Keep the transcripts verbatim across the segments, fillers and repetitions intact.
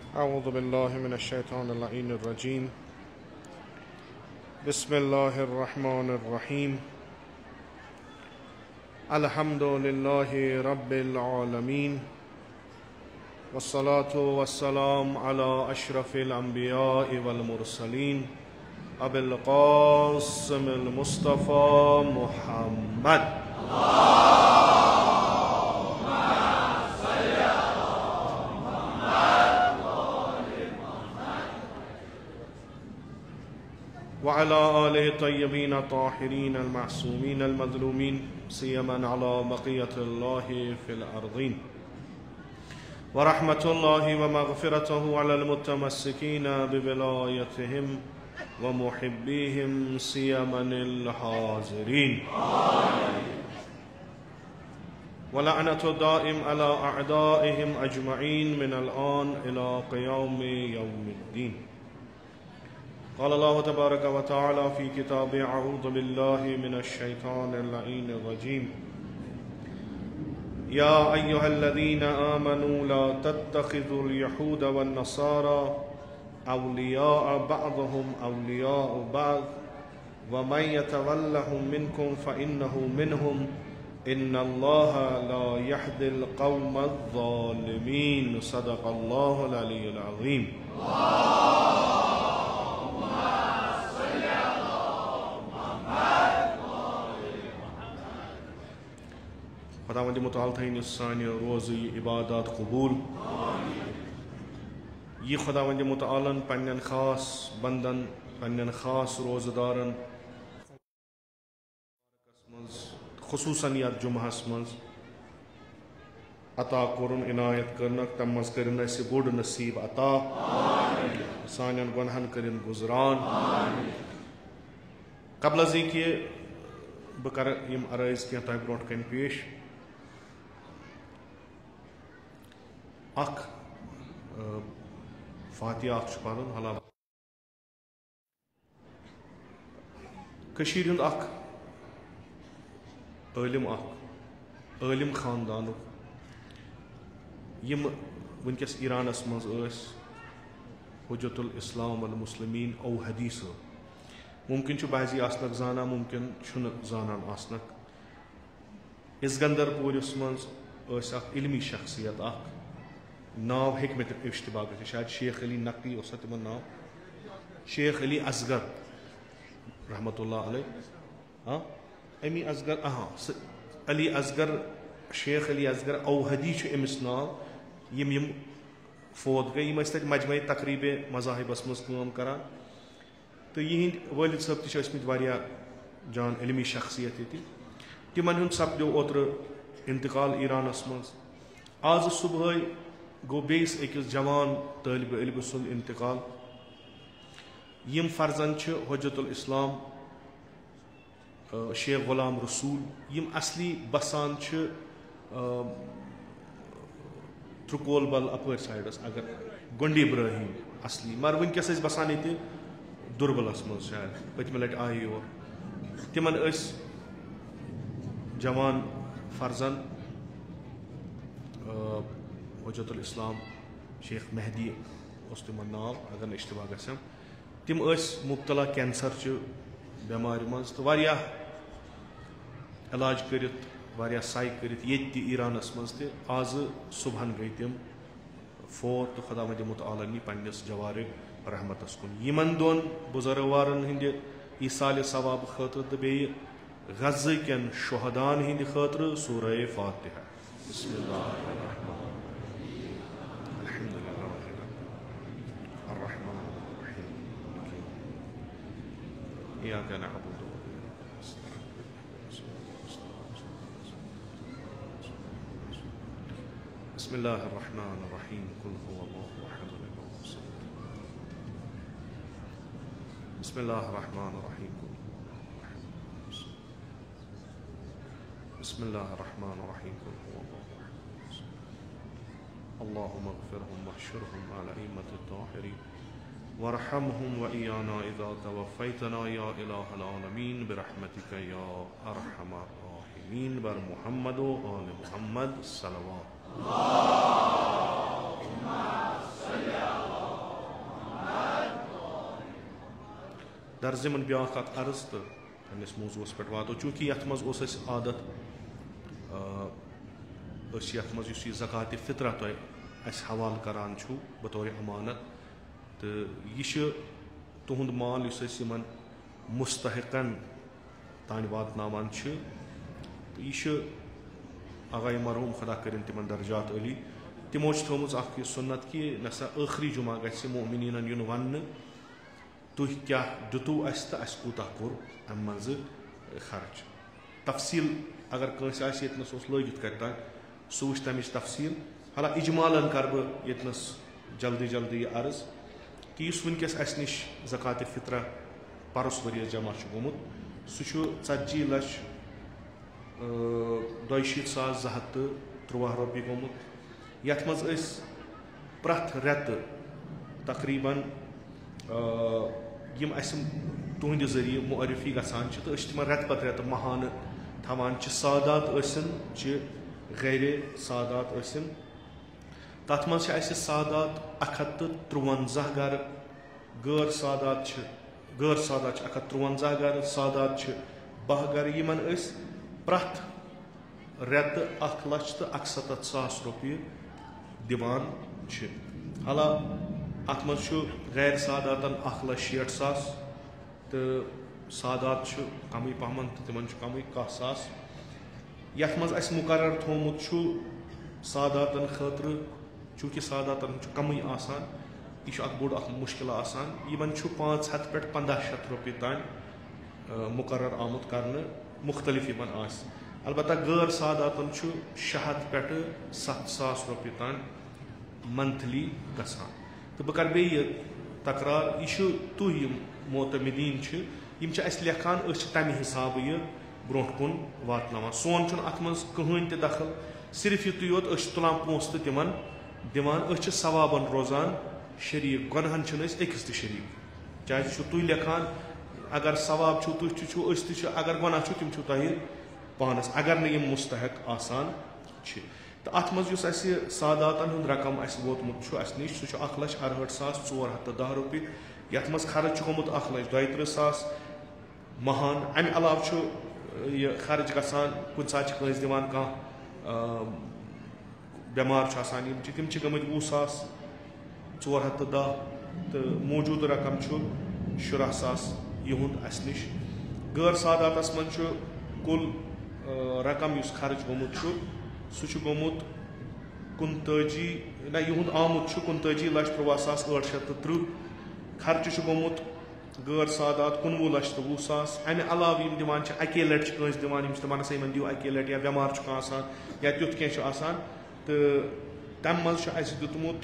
أعوذ بالله من الشيطان اللعين الرجيم. بسم الله الرحمن الرحيم. الحمد لله رب العالمين، والصلاة والسلام على أشرف الأنبياء والمرسلين أبي القاسم المصطفى محمد. وعلى آله الطيبين الطاهرين المعصومين المظلومين، سيما على بقية الله في الأرضين، ورحمة الله ومغفرته على المتمسكين بولايتهم ومحبيهم سيما الحاضرين. ولعنة الدائم على أعدائهم أجمعين من الآن إلى قيام يوم الدين. قال الله تبارك وتعالى في كتابه: أعوذ بالله من الشيطان اللعين الرجيم. يا أيها الذين آمنوا لا تتخذوا اليهود والنصارى أولياء بعضهم أولياء بعض ومن يتولهم منكم فإنه منهم إن الله لا يهدي القوم الظالمين. صدق الله العلي العظيم. खुदावंद मुताल थईन सानि रोज़ इबादत कबूल। ये खुदावंद मुतालन पन्नन खास बंदन पन्नन खास रोज़दारन खुसूसन यात जुमहस मज अता कोरुन इनायत करनक तम मज करिन अस बोड़ नसीब अता सानन गुनहन करिन गुजरान। कबल अज़ी कि बह कर यम अरज़ कह तह ब्रोट कन पेश। अख फातिहा अख पढ़न हला कशीर हुंद अख आलिम अख आलिम खानदान यम वनकस ईरानस मज हुज्जतुल इस्लाम वल मुस्लिमीन औ हदीस मुमकिन बाजी आसनक जाना मुमकिन जानान आसनक। इसगंदरपुरस मज इल्मी शख्सियत अख नाव हेक मे इश्तबा गि शायद शेख अली नकवी उस तिमन नाव शेख अली असगर रहमतुल्लाह अलैह। हाँ अमी असगर हाँ अली असगर शेख अली असगर औहदी अमिस नाव यम यम फोत गई यम तक मजमई तकरीब मज़ाहिबस मज काम करान। तो यहिंद वालिद साहब तमत वारिया जान इल्मी शख्सियत ये तिमन हुंद सपदो ओत्र इंतकाल ईरानस मज। आज सुबह गो बेस अकिस जवान तालिब इल्म सुंद इंतकाल। यम फर्जन हुज्जतुल इस्लाम शेख गुलाम रसूल यम असली बसान त्रुकोल बल अपर साइडस अगर गोंडी इब्राहिम असली मगर वनकस बसान ये दुर्बलस मज शायद पतम लट आये योर तिमन जवान फर्जन हुज्जतुल इस्लाम शेख मेहदी उस तिमन नाव अगर इश्तबा गम तिम मुब्तला कैंसर बेमार मज तो वारियाह इलाज करित वारियाह साई करित ये ईरानस मज ते आज सुबहन गई तिम फोत तो खुदावंद मुताला नी पन्निस जवारिग रहमतस कुन। यमन दोन बुजुर्गवारन हिंद ईसाल सवाब खतर तो बे गज़ कन शुहदान हिंद खतर सूरह फातिहा। इय्याका नअबुदु व बिस्मिल्लाहिर रहमानिर रहीम। कुल हुवल्लाहु अहद अल्लाहु समद। बिस्मिल्लाहिर रहमानिर रहीम। बिस्मिल्लाहिर रहमानिर रहीम। कुल हुवल्लाहु अहद अल्लाहुम्मा इग़फिरहुम वहशुरहुम अला अइम्मतित ताहिरीन वरहमहुम व इयाना इज़ा तवफ़ैतना या इलाहल आलमीन बिरहमतिका या अरहमर राहिमीन। बर मुहम्मद व आले मुहम्मद सल्लल्लाहु درزمن بیاکھ اکھ عرض تہٕ پننِس موضوعس پٮ۪ٹھ واتو چوٗنٛکہِ یتھ منٛز اوس اَسہِ عادت أسۍ یتھ منٛز یُس یہِ زکاتِ فطرہ تۄہہِ اَسہِ حوالہٕ کران چھُو بطورِ امانت تہٕ یہِ چھُ تُہُنٛد مال یُس أسۍ یِمن مُستحقن تانۍ واتناوان چھِ تہٕ یہِ چھُ آغایہِ مرحوٗم خۄدا کٔرِنۍ تِمن درجات علی تِمو چھِ تھٲومٕژ اکھ یہِ سُنت کہِ نسا ٲخری جمعہ گژھِ مؤمنیٖنن یُن وننہٕ تُہۍ کیاہ دِتوٗ اَسہِ تہٕ اَسہِ کوٗتاہ کوٚر اَمہِ منٛزٕ خرچ تفصیٖل اگر کٲنٛسہِ آسہِ ییٚتنس اوس لٲگِتھ کرِ تانۍ سُہ وٕچھِ تَمِچ تفصیٖل حالا اِجمالن کرٕ بہٕ ییٚتنس جلدی جلدی یہِ عرض کہِ یُس وٕنکیٚس اَسہِ نِش زکاتِ فطرہ پرُس ؤرِیَس جمع چھُ گوٚمُت سُہ چھُ ژتجی لچھ دۄیہِ شیٖتھ ساس زٕ ہتھ تہٕ تُرٛواہ رۄپیہِ گوٚمُت یتھ منٛز أسۍ پرٛٮ۪تھ رٮ۪تہٕ تقریٖبن یِم اَسہِ تُہنٛدِ ذٔریعہٕ معرفی گژھان چھِ تہٕ أسۍ چھِ تِمن رٮ۪تہٕ پتہٕ رٮ۪تہٕ ماہانہٕ تھاوان چھِ سادات ٲسِن چھِ غیرِ سادات ٲسِن تتھ منٛز چھِ اَسہِ سادات اکھ ہتھ تہٕ تُرٛوَنزاہ گرٕ غٲر سادات چھِ غٲر سادات چھِ اکھ ہتھ تُرٛوَنزاہ گرٕ سادات چھِ باہ گرٕ یِمن أسۍ پرٛٮ۪تھ رٮ۪تہٕ اکھ لچھ تہٕ اکستتھ ساس رۄپیہِ دِوان چھِ حالا اتھ منٛز چھُ غیر ساداتن اکھ لچھ شیٹھ ساس تہٕ سادات چھُ کمٕے پہمن تہٕ تِمن چھُ کمٕے کاہ ساس یتھ منٛز اَسہِ مُقرر تھوٚومُت چھُ ساداتن خٲطرٕ چوٗنٛکہِ ساداتن چھُ کمٕے آسان یہِ چھُ اکھ بوٚڑ اکھ مُشکِل آسان یِمن چھُ پانٛژھ ہتھ پٮ۪ٹھ پنٛداہ شیٚتھ رۄپیہِ تانۍ مُقرر آمُت کرنہٕ مُختٔلِف یِمن آسہِ البتہ غٲر ساداتن چھُ شیٚے ہتھ پٮ۪ٹھٕ ستھ ساس رۄپیہِ تانۍ منتھلی گژھان تہٕ بہٕ کرٕ بیٚیہِ یہِ تکرار یہِ چھُ تُہۍ یِم معتمدیٖن چھِ یِم چھِ اَسہِ لیکھان أسۍ چھِ تمہِ حسابہٕ یہِ برونٛٹھ کُن واتناوان سون چھُنہٕ اتھ منٛز کٕہٕنۍ تہِ دخل صرف یِتُے یوت أسۍ چھِ تُلان پونٛسہٕ تہٕ تِمن دِوان أسۍ چھِ ثوابن روزان شریٖک گۄنہن چھِنہٕ أسۍ أکِس تہِ شریٖک چاہے چھُ تُہۍ لیکھان اگر ثواب چھُو تُہۍ تہِ چھُو أسۍ تہِ چھِ اگر گۄناہ چھُ تِم چھِو تۄہہِ پانس اگر نہٕ یِم مُستحق آسان چھِ تہٕ اتھ منٛز یُس اَسہِ ساداتن ہُنٛد رقم اَسہِ ووتمُت چھُ اَسہِ نِش سُہ چھُ اکھ لچھ ارہٲٹھ ساس ژور ہتھ تہٕ دہ رۄپیہِ یتھ منٛز خرٕچ چھُ گوٚمُت اکھ لچھ دۄیہِ تٕرٛہ ساس ماہان امہِ علاوٕ چھُ یہِ خرٕچ گژھان کُنہِ ساتہٕ چھِ کٲنٛسہِ دِوان کانٛہہ بٮ۪مار چھُ آسان یِم چھِ تِم چھِ گٔمٕتۍ وُہ ساس ژور ہتھ تہٕ دہ تہٕ موٗجوٗدٕ رقم چھُ شُراہ ساس یِہُنٛد اَسہِ نِش غٲر ساداتس منٛز چھُ کُل رقم یُس خرٕچ گوٚمُت چھُ سُہ چھُ گوٚمُت کُنتٲجی نہ یِہُنٛد آمُت چھُ کُنتٲجی لچھ تُرٛواہ ساس ٲٹھ شیٚتھ تہٕ تٕرٛہ خرچہٕ چھُ گوٚمُت غٲر سادات کُنوُہ لچھ تہٕ وُہ ساس امہِ علاوٕ یِم دِوان چھِ اَکے لٹہِ چھِ کٲنٛسہِ دِوان یِم چھِ دپان ہسا یِمن دِیِو اَکے لٹہِ یا بٮ۪مار چھُ کانٛہہ آسان یا تیُتھ کینٛہہ چھُ آسان تہٕ تمہِ منٛز چھُ اَسہِ دیُتمُت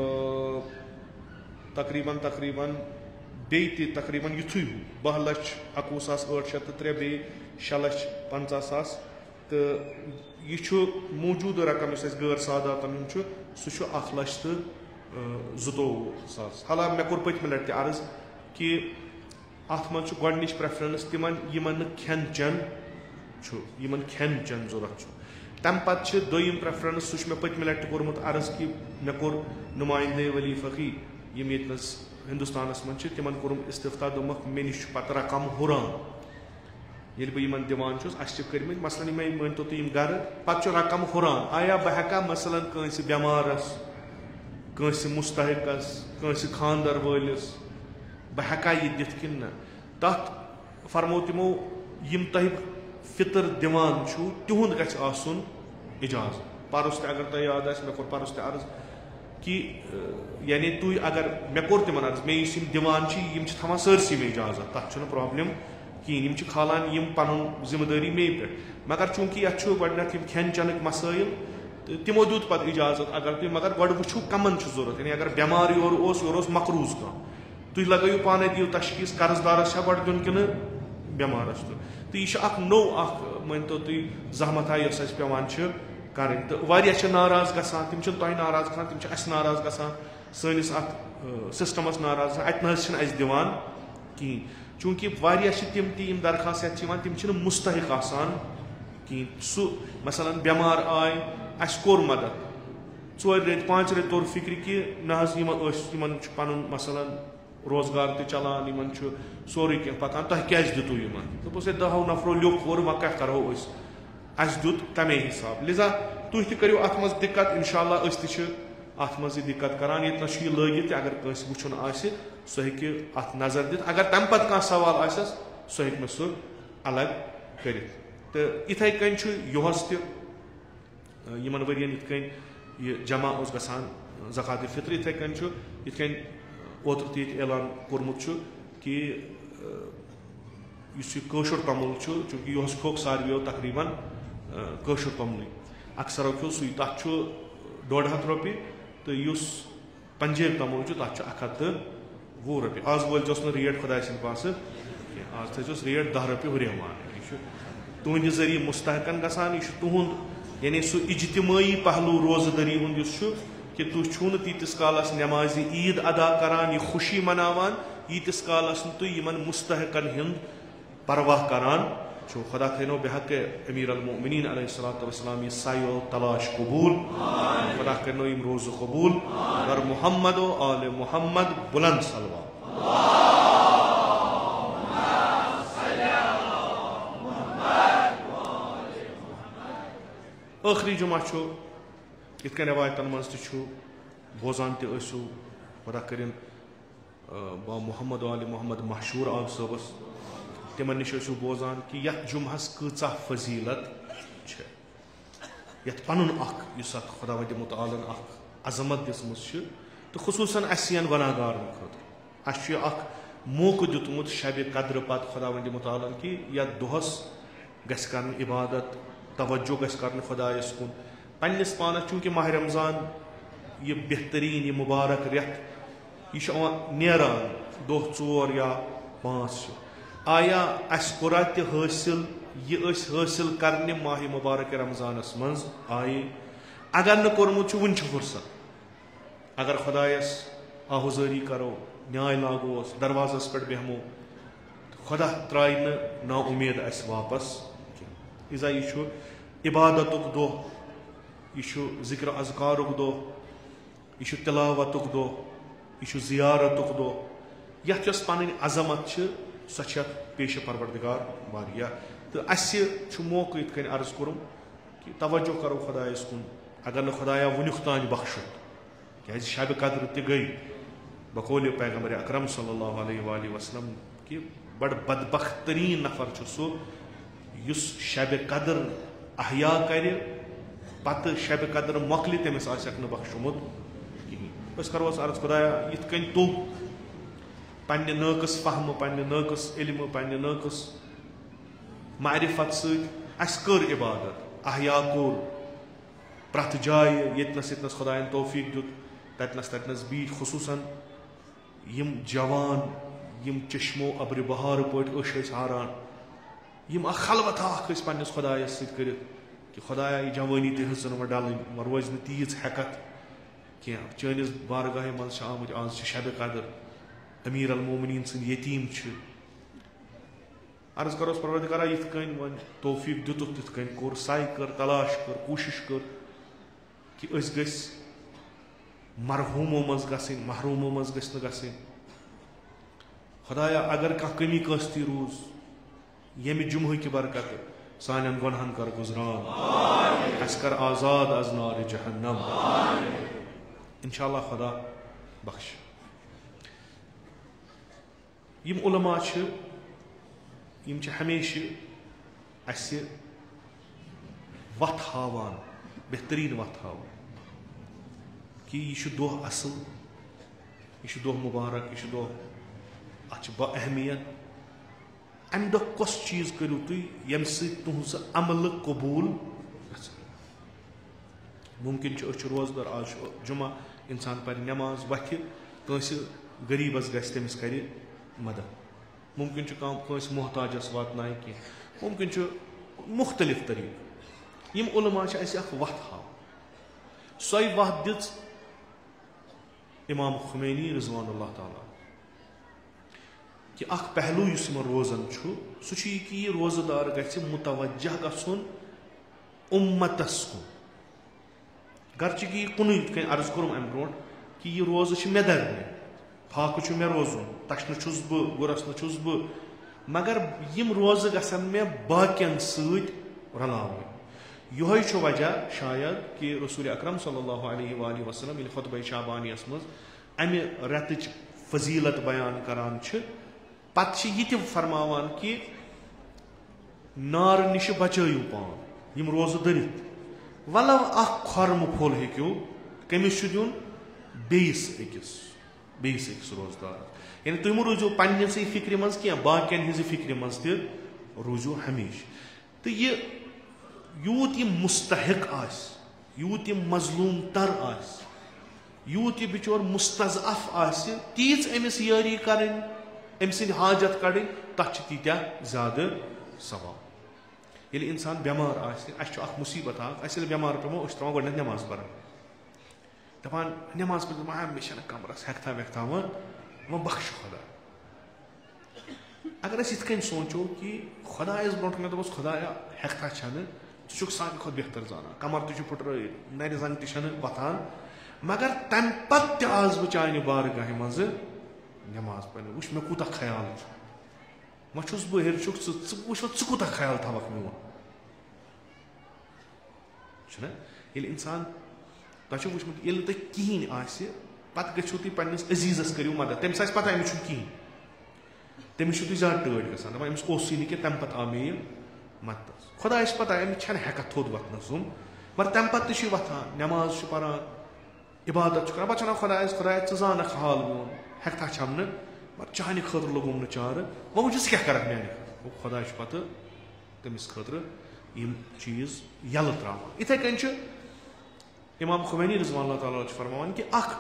تقریٖبن تقریٖبن بیٚیہِ تہِ تقریٖبن یِتھُے ہیوٗ باہ لچھ اکوُہ ساس ٲٹھ شیٚتھ تہٕ ترٛےٚ بیٚیہِ شیٚے لچھ پنژاہ ساس تہٕ یہِ چھُ موٗجوٗدٕ رقم یُس اَسہِ غٲر ساداتن ہُنٛد چھُ سُہ چھُ اکھ لچھ تہٕ زٕتووُہ ساس حالانکہِ مےٚ کوٚر پٔتمہِ لٹہِ تہِ عرض کہِ اتھ منٛز چھُ گۄڈنِچ پریفرنس تِمن یِمن نہٕ کھٮ۪ن چٮ۪ن چھُ یِمن کھٮ۪ن چٮ۪ن ضوٚرتھ چھُ تمہِ پتہٕ چھِ دوٚیِم پریفرنس سُہ چھُ مےٚ پٔتمہِ لٹہِ تہِ کوٚرمُت عرض کہِ مےٚ کوٚر نُمایندے ؤلی فقی یِم ییٚتنس ہندوستانس منٛز چھِ تِمن کوٚرُم استفتا دوٚپمکھ مےٚ نِش چھُ پتہٕ رقم ہُران ییٚلہِ بہٕ یِمن دِوان چھُس اَسہِ چھِ کٔرمٕتۍ مثلاً یِمے مٲنتو تُہۍ یِم گرٕ پتہٕ چھُ رقم ہُران آیا بہٕ ہٮ۪کا مثلاً کٲنٛسہِ بٮ۪مارس کٲنٛسہِ مُستحقس کٲنٛسہِ خانٛدر وٲلِس بہٕ ہٮ۪کا یہِ دِتھ کِنہٕ نہ تتھ فرمو تِمو یِم تۄہہِ فِطر دِوان چھُو تِہُنٛد گژھِ آسُن اِجازت پرُس تہِ اگر تۄہہِ یاد آسہِ مےٚ کوٚر پرُس تہِ عرض کہِ یعنی تُہۍ اگر مےٚ کوٚر تِمن عرض مےٚ یُس یِم دِوان چھِ یِم چھِ تھاوان سٲرسٕے مےٚ اِجازت تتھ چھُنہٕ پرابلِم کِہینۍ یِم چھِ کھالان یِم پنُن ذِمہٕ دٲری مے پٮ۪ٹھ مگر چوٗنٛکہِ یتھ چھُ گۄڈٕنیتھ یِم کھٮ۪ن چٮ۪نٕکۍ مسٲیِل تہٕ تِمو دیُت پتہٕ اِجازت اگر تُہۍ مگر گۄڈٕ وٕچھِو کمن چھُ ضوٚرتھ یعنی اگر بٮ۪مار یورٕ اوس یورٕ اوس مقروٗض کانٛہہ تُہۍ لگٲیِو پانے دِیِو تشخیٖص قرض دارس چھا گۄڈٕ دیُن کِنہٕ بٮ۪مارس دیُن تہٕ یہِ چھُ اکھ نوٚو اکھ مٲنتو تُہۍ زحمتھا یۄس اَسہِ پیٚوان چھِ کرٕنۍ تہٕ واریاہ چھِ ناراض گژھان تِم چھِنہٕ تۄہہِ ناراض گژھان تِم چھِ اَسہِ ناراض گژھان سٲنِس اتھ سسٹمس ناراض گژھان اَتہِ نہ حظ چھِنہٕ اَسہِ دِوان کِہینۍ چوٗنٛکہِ واریاہ چھِ تِم تہِ یِم درخاست یتھ چھِ یِوان تِم چھِنہٕ مُستحق آسان کِہینۍ سُہ مثلاً بٮ۪مار آے اَسہِ کوٚر مدد ژورِ ریٚتۍ پانٛژِ ریٚتۍ توٚر فِکرِ کہِ نہ حظ یِمن ٲسۍ یِمن چھُ پنُن مثلاً रोजगार ते चलान यमन छु सोरे के पकान तह क्या दितु यमन दोपस है दहो नफरो लिख और व क्या करो अस अस दुत तमे हिसाब लिजा तुह तह करियो अत मज दिक्कत इंशाअल्लाह अस तह अत मज दिक्कत करान ये यह लगित अगर कंस वुचुन आसि सह हेकि अत नजर दित अगर तम पत कह सवाल आसस सह हेक मे सह अलग करित तो इथे कन छु योहस तह यमन वरियन इत कन यह जमा ओस गसान ज़कात फित्र इथे कन छु इत कन ओत्र ती ऐलान कोर्मुत छु कि युस यह कशुर तमुल छु चूंकि योहस खोक सारवियो तकरीबन कशुर तमुल अक्सर खो सु तथ छु डोड हथ रोपि तो युस पंजाब तमुल छु तथ छु अख हथ वो रोपि आज वोल जोस न रेट खुदा सिन पास आज थोस रेट दह रोपि हुरेमान यह तुहंद जरिए मुस्तहकन गसान यह तुहंद यानी सह इज्तिमाई पहलू रोजदरी हुंद कि तुह छू तीतिस कालस नमाज ईद अदा करान यह खुशी मनावान यीतिस कालस तुह यमन मुस्तहकन हिंद परवाह करान छो खुदा थनो बेहक अमीर अल मोमिनीन अलैहिस्सलातु वस्सलाम यह सायो तलाश कबूल खुदा करनो यम रोज कबूल वर मुहम्मद व आले मुहम्मद बुलंद सलवा आखिरी जुमा छो इत कन रवायतन मज तु बोजान तसू खुदा करिन बा मोहम्मद आल मोहम्मद मशहूर आब सबस तिमन निश बोजान कि यथ जुमहस कचा फजीलत यथ पनुन अख युस अत खुदा वंद मुतालन अख अजमत दिसमुत तो खुसूसन असियन गुनाहगारन खतर अस अख मौका दितमुत शब कद्र पत खुदा वंद मुतालन कि यथ दोहस गस करन इबादत तवज्जो गस करन खुदायस कुन पन्निस पानस चूंकि माह रमजान यह बेहतरीन यह मुबारक रेत यह नेरान दह चोर या पाँच आया अस कोरा तह हासिल यह हासिल करने माह मुबारक रमजानस मज आए अगर न कोरमुत वन फुर्सत अगर खुदायस आहुजारी करो न्याय लागोस दरवाजस पे बेहमो खुदा त्राय न ना उम्मीद अस वापस इजा यह इबादत दोह यह जिक्र अज़कारुक दोह यह तिलावतुक दोह यह जियारतुक दोह यथ पन अजमत सह पेश परवरदिगार वारिया तो अस मौका इत अर्ज कोरुम कि तवज्जो करो खुदायस कुन अगर न खुदाया वुनुक तान बख्शुत क्या शब कद्र त गई बकौल पैगम्बर अकरम सल्लल्लाहु अलैहि वसल्लम कि बड़ बदबख्त तरीन नफर सह युस शब कद्र अहया कर पत शब कद्र मोकल तमिस आसक बख्शुमुत कहीं करो अर्ज खुदाया इत कन तो पन्ने नाकस फहम पन्ने नाकस इल्म पन्ने नाकस मारिफत सस कर इबादत अहया कोर प्रथ जाय यतनस यतनस खुदायन तौफीक दुत ततनस ततनस बी खुसूसन यम जवान यम चश्मो अब्र बहार पे हारान यम खलवत पन्निस खुदायस सर कि खुदाया यह जवानी तहसन व डल व रोज न तीज हेकत क्या चनिस बारगाह मज आमुत आज शब कद्र अमीर अल मोमिनीन सद यतीम अर्ज करोस परवरदिगारा यिथ कन वन तौफीक दितुक तिथ कन कोर साय कर तलाश कर कोशिश कर कि अस गस मरहूमो मज गसिन महरूमो मज गस न गसिन खुदाया अगर कह कमी कस्ती रोज यम जुम्ह की बरकत सानन गुनहन कर गुजरान अस कर आजाद अज नार जहन्नम इंशाअल्लाह खुदा बख्श यम उलमा यम हमेशा अस वत हावान बेहतरीन वत हावान कि यह दोह असल यह दोह मुबारक यह दोह अत बा अहमियत अम दह कस चीज करू तुह यम तुहस अमल कबूल मुमकिन रोजदार आज जुमा इंसान पर नमाज वथ कंस गरीबस गस तमिस कर मदद मुमकिन कंस मोहताजस वातन कह मुमकिन मुख्तलिफ तरीक यम उलमा वत हाव सो वत दिज इमाम खुमैनी रिज़वानुल्लाह ताला कि अख पहलू रोजन सह कि यह रोजदार गि मुतवज्जह गुन उम्मतस कुन गर्च कि कुन अर्ज कोर अम ब्रो कि यह रोज मे दरमे फाक मे रोजन तशन छुस बह गुरसन छुस बह मगर यम रोज गसन मे बाकियन सत रलावन योहे छु वजह शायद कि रसूल अकरम सल्लल्लाहु अलैहि व वसल्लम ये खुतबा शाबानियस मज अमि रतच फजीलत बयान करान पत ये फरमावान कि नार निश बचयू पान यम रोज दरित वलव अख खर्म फुल हेक्यू कमिस दिन बेस अकिस बेस अकिस रोजदार यानी तुम रूजू पन्नसै फिक्र मज क्या बाकियन हिज फिक्र मज त रूजू हमेश तो ये यूत ये मुस्तहिक आस यूत ये मजलूम तर आस यूत ये बिचोर मुस्तज़अफ आस तीज अमिस यारी करें अम सद हाजत कड़न तथ तीत्या ज्यादा सवाब ये इंसान बेमार आस मुसीबत अस बेमार पेमो त्रा गो नमाज परान दपान नमाज पे मे कमरस हेक्था वेक्था वन वह बख्श खुदा अगर अस इत सोचो कि खुदायस ब्रो मे दोस खुदाया हेक्था छन षुक सान खुद बेहतर जाना कमर तुझ फुटर नर जन तन वथान मगर तम पत आज बह चान बारगाह मज नमाज पे वुच मे कूता ख्याल वह छुस बह हेरचुक वुच वे कूता ख्याल थवक मोन ये इंसान तुम वुचमुत ये तुम कहें आस पत गो तुम पन्नस अजीजस करू मदद तमिस आस पता अमिस कहें तमिस ज्यादा टर्ड गसान दपान अमिस ओस नी तम पे आव मे मदद खुदायस पता अमिस हेका थोद वतन जुम मगर तम पे वथान नमाज परान इबादत कर पे खुदायस खुदाय च जानक हाल मोन हेक्था छम न मगर चाहने खतर लगुम न चार वह वुच क्या कर मे खुदा पत तमिस खतर यम चीज यल त्रावान इथे कन इमाम खुमैनी रज़ियल्लाहु ताला फरमान कि अख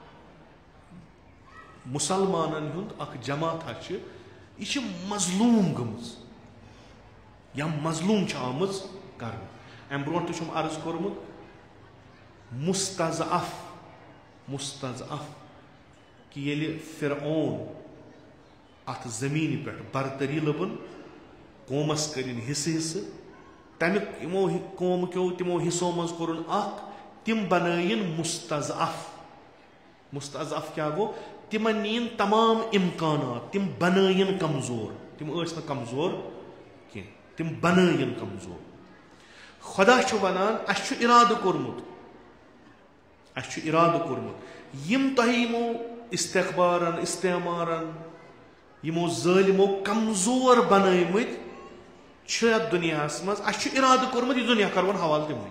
मुसलमानन हुंद अख जमात यह मजलूम गमज या मजलूम आमज कर अम ब्रो तुम अर्ज कोर्मुत मुस्तज़अफ मुस्तज़अफ कि ये फिरऔन अत जमीन पे बरतरी लबन कौमस करिन हिस्से हिस्से तमिक इमो कौम क्यों तिमो हिस्सों मज कोरुन अख तिम बनयन मुस्तज़अफ मुस्तज़अफ क्या गो तिम नीन तमाम इम्कानात तिम बनयन कमजोर तिम न कमजोर कह तिम बनयन कमजोर खुदा वनान अस इराद कोर्मुत अस इराद कोर्मुत यम तह यमो इस्तकबारन इस्तेमारन यमो ज़ालिमो कमजोर बनयमत दुनिया मज अस इराद कोर्मुत यह दुनिया करवन हवाल तिम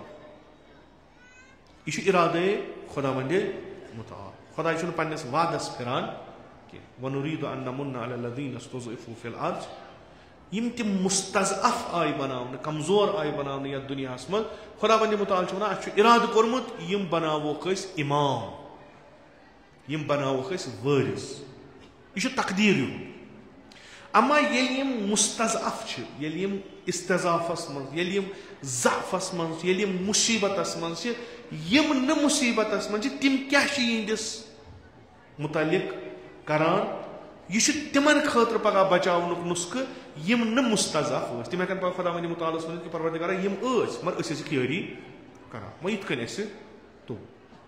यह इरादे खुदा वंदे मुताल खुदा पन्नस वादस फिरान कि वनुरीद अन नमुन्ना अला लज़ीना इस्तुज़इफ़ू फ़िल अर्ज़ यम तिम मुस्तज़अफ आय बनावन कमजोर आय बनावन या दुनिया मज खुदा वंदे मुताल वन अस इराद कोर्मुत यम बनावोक अस इमाम यम बनावोक अस वारिस यह तकदीर अमा येल यम मुस्तज़अफ येल यम इस्तिज़ाफ़स मज येल यम ज़अफ़स मज येल यम मुसीबतस मज यम न मुसीबतस मज तिम क्या यहंदिस मुतलिक करान यह तिमन खतर पगह बचावनुक नुस्ख यम न मुस्तज़अफ तिम हेकन खुदा वंदे मुताल कि परवरदिगार यम मगर अस यारी करान वह इत कन तो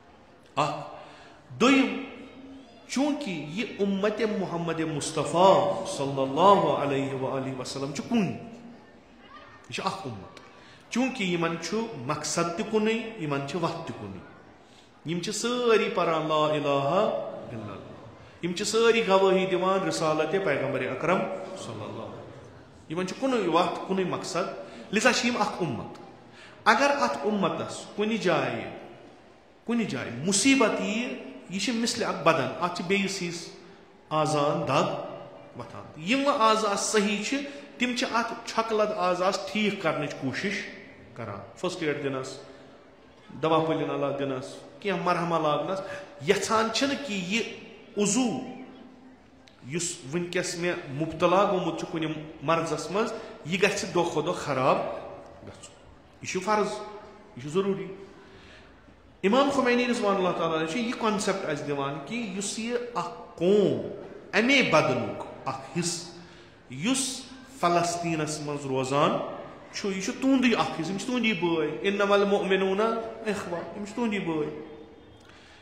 दोयम चूंकि ये उम्मत मोहम्मद मुस्तफ़ा सल्लल्लाहु अलैहि वसल्लम कुन यह उम्मत चूंकि यमन मकसद तुन यमन वत तुन यम सारी परान ला इलाहा इल्लल्लाह यम सारी गवाही दिवान रिसालत पैगंबर अकरम सल्लल्लाहु यमन कुन वत कुन मकसद लिजा यम उम्मत अगर अत उम्मतस कुन जाय कुन जाय मुसीबत यह मिसल अ बदन अत बेस हिस आजान दग वथान यम आजा सही तिम अत छकलद आजास ठीक करने कोशिश करान फर्स्ट एड दिनस दवा पलिन अला दिनस क्या मरहमा लागनस यछान कि यह उजू युस वनकस मे मुब्तला गोमुत कुन मर्जस मज यह गछ दो खो दो खराब यह फर्ज यह जरूरी इमाम खुमैनी रज़ियल्लाहु ताला यह कॉन्सेप्ट अस दिवान कि युस यह कौम अमे बदलुक अख हिस युस फलस्तीनस मज रोजान यह तुंदी अख हिस तुंदी बय इन्नमल मुमिनूना इख्वा यह तुंदी बय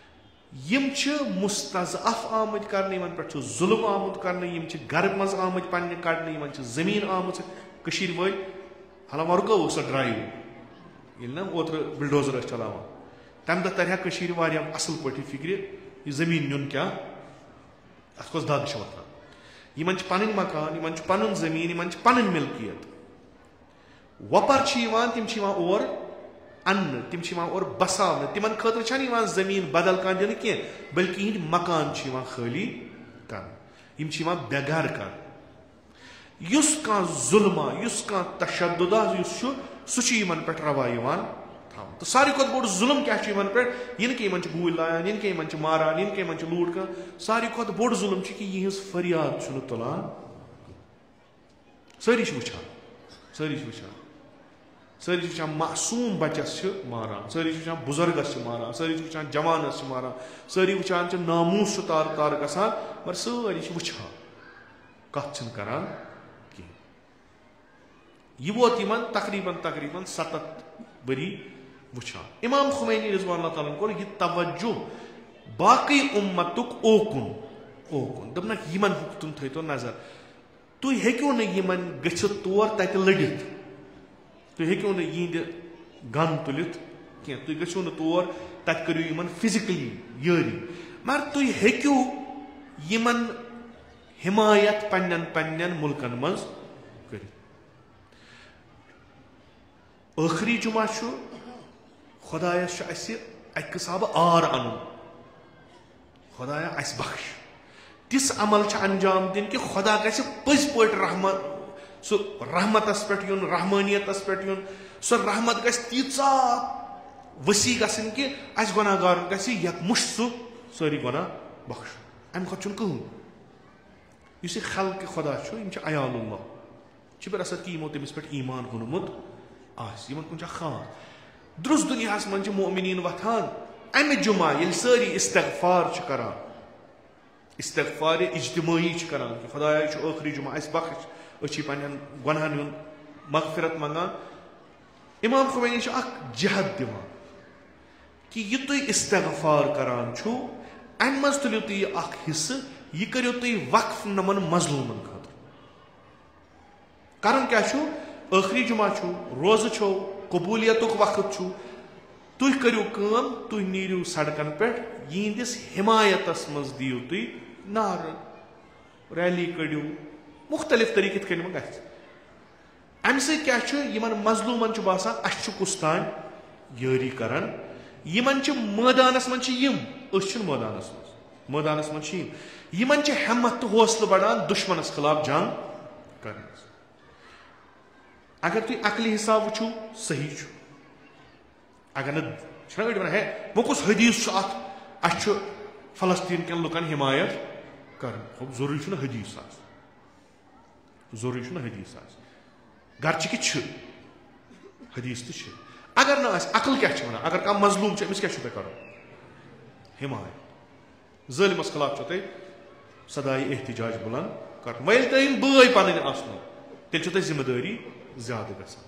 यम मुस्तज़अफ़ आमत करने यमन पे जुल्म आमुत करने यम घर मज आमत पन्ने कड़ने यमन जमीन आमुत कशीर वल हाला वरको सो ड्राइव ये ना ओत्र बिल्डोजर चलावान तम दह तरह कशीर वारिया असल पे फिक्र यह जमीन नुन क्या अत कस दाग वथान यमन पन मकान यमन पन जमीन यमन पन मिल्कियत वपर तिम और अन्न तिम और बसावन तिमन खतर जमीन बदल कह दिन कह बल्कि इहद मकान खाली कर बेघर कर युस कह जुल्मा युस कह तशद्दुदा सह पे रवा तो सारी खुद बोड़ जुल्म क्या पे इन के इन गूल लायान इन के इन मारान इन के इन लूट कर सारी खुद बोड़ जुल्म कि यहज फरियाद तुलान सारी वुचान सारी वुचान सारी वुचान मासूम बचस मारान सारी वुचान बुजुर्गस मारान सारी वुचान जवानस मारान सारी वुचान नामूस तार तार गसान मगर सारी वुचान कत करान कह यह वोत तकरीबन तकरीबन सतत बरी वुचान इमाम खुमैनी रिज़वानुल्लाह ताला कोर यह तवज्जो बाकी उम्मतुक ओकुन ओकुन दपन यमन हुक्तुन थो नजर तुम हेक्यो न यमन गछित तौर तत लड़ित तुम हेक्यो न यिंद गन तुलित कह तुम गछो न तौर तत करियो यमन फिजिकली यारी मगर तुम हेक्यो यमन हिमायत पन्नन पन्नन मुल्कन मज करित आखिरी जुमा खुदायस अक हिसाब आर अन खुदाया अस बख्श तिस अमल अंजाम दिन कि खुदा गस पज पे रहमत सो रहमतस पे युन रहमानियतस पे युन सो रहमत गस तीचा वसी गसन कि अस गुनाहगार गस यक मुश सो सारी गुनाह बख्श अम खत कहून इस खल्क खुदा अयालुल्लाह पे असद कि यमो तमिस पे ईमान ओनमुत आस यमन कुन खास दुरुस दुनिया मन मोमिनीन वथान अमि जुमा ये सारी इस्तगफार करान इस्तगफार इज्तिमाई करान कि खुदाया आखिरी जुमा अस बख्श अच्छी पन्न गुनाहन हुन मगफिरत मंगान इमाम खुमैनी अख जहद दिवान कि यह तुम इस्तगफार करान छो अम मज तुलियो तुम अख हिस्से यह करियो तुम वक्फ नमन मजलूमन खतर कारण क्या छो आखिरी जुमा छो रोज छो कबूलियतुक वक्त छो तुम करियो काम तुम नीरियो सड़कन पे यिंदिस हिमायतस मज दियो तुम नार रैली कड़ियो मुख्तलिफ तरीके कन गस अम क्या यमन मजलूमन बासान अस कुस्तान यारी करान यमन मैदानस मन यम मैदानस मज मैदानस मन यमन हिम्मत तो हौसला बढ़ान दुश्मनस खिलाफ जंग कर अगर तुम अकली हिसाब वो सही अगर ना है वो कुछ हदीस अत फलस्तीन कन लुकन हिमायत कर जरूरी हदीस जरूरी हदीस गर्च कि हदीस तो अगर ना अकल क्या वन अगर कह मजलूम अमिस क्या कर हिमायत ज़ालिमस खिलाफ तुम सदाई एहतजाज बुलंद कर वल तुम बय पन आसनो तेल तुम जिम्मेदारी ज्यादा गसान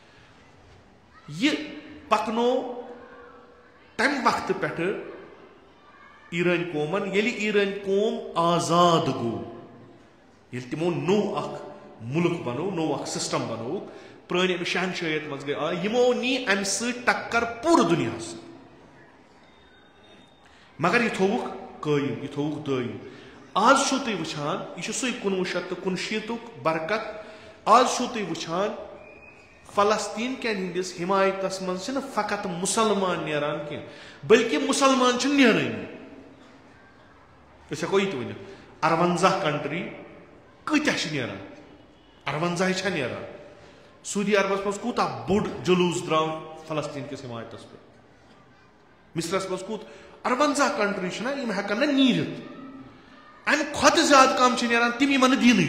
यह पकनो तम वक्त पे ईरान कौमन ये ईरान कौम आजाद गो ये तमो नो अख मुल्क बनो नो अख सिस्टम बनो पुरानी शहनशाहियत मज गई आ यमो नी अम टक्कर पूरे दुनिया मगर यह थोक कायम यह थोक दायम आज तुम वुचान यह सही कुनवु शत तो कुनशीतुक बरकत आज तुम वुचान फलस्तीन कन हंदिस हिमायतस मज फकत मुसलमान नेरान कह बल्कि मुसलमान नेरान हेको यह वन अरवंजा कंट्री कत्या नेरान अरवंजा नेरान सऊदी अरबस मज कूता बोड़ जुलूस द्राव फलस्तीन किस हिमायतस पे मिस्रस मज कूत अरवंजा कंट्री हेकन ना नीरित अम खुद ज्यादा कम नेरान तम यमन दीन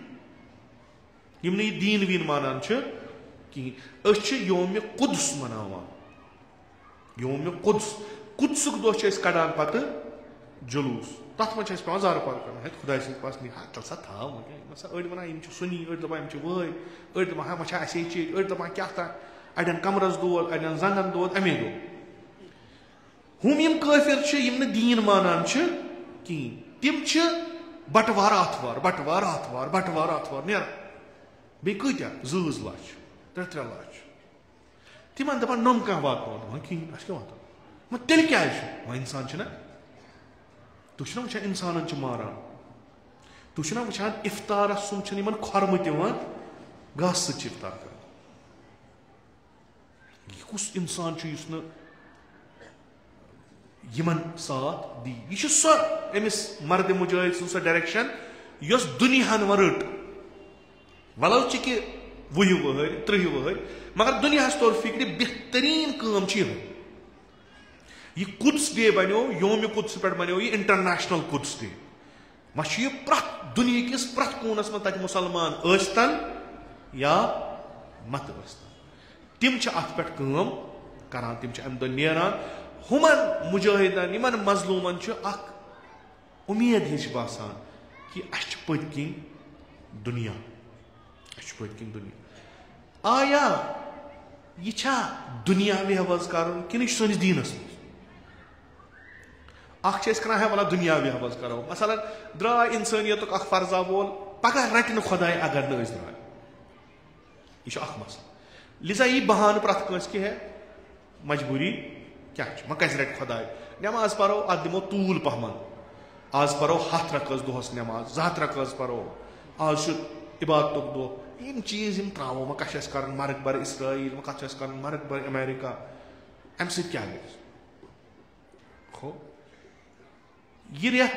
यम न दीन वीन मानान कहें योम कुद्स मनावान योम कुद्स कुद्सुक दह कड़ान पत जुलूस तथ मे पे जार पार कर खुदा पास नी चल सा था अड़ वन सुनी अड़ दपान वय अड़ दपान हा मा असे चीज अड़ दपान क्या था अड़न कमरस दौद अड़न जंगन दौद अमे दो हम यम काफिर यम दीन मानान कहें तिम बटवार आथवार बटवार आथवार बटवार आथवार नेर बे कत्या जज लच त्रे त्रे लच तिमन दपान नम कह वात कहें क्या वात तेल क्या वह इंसान ना तुम वुचान इंसान मारान तुम वुचान इफ्तार सुन खोरम दिवान घास सत इफ्तार कर कुस इंसान यमन साथ दी यह सो अमिस मर्द मुजाहिद सो डायरेक्शन यस दुनिया रट वलो कि वह वहर त्रिह वहर मगर दुनिया तौर फिक्र बेहतरीन काम यह कुद्स डे बनो योम कुद्स पे बनो यह इंटरनेशनल कुद्स डे मह यह प्रथ दुनिया किस प्रथ कोनस में तक मुसलमान अस्तन या मत अस्तन तिम अत पे करान तिम अम दह नेरान हुमन मुजाहिदन यमन मजलूमन उम्मीद हिश बासान कि अस पत्किन दुनिया अस पत्किन दुनिया आया यह दुनियावी हवज कर कि सोनिस दीनस मज कर वाला दुनियावी हवज करो मसलन द्राय इंसानियत फर्जा वोल पगह रट खुदाय अगर न द्राय यह मसला लिजा यह बहान प्रथ कस कि है मजबूरी क्या वह कस रट खुदाय नमाज परो अत दिमो तूल पहमन आज परो हथ रकस दोहस नमाज जत रकस परो आज इबादत दो इन चीज इन त्रो वह कस कर मर्ग बर इसराइल वह कस कर मर्ग बर अमेरिका अम सत क्या गो यह रेत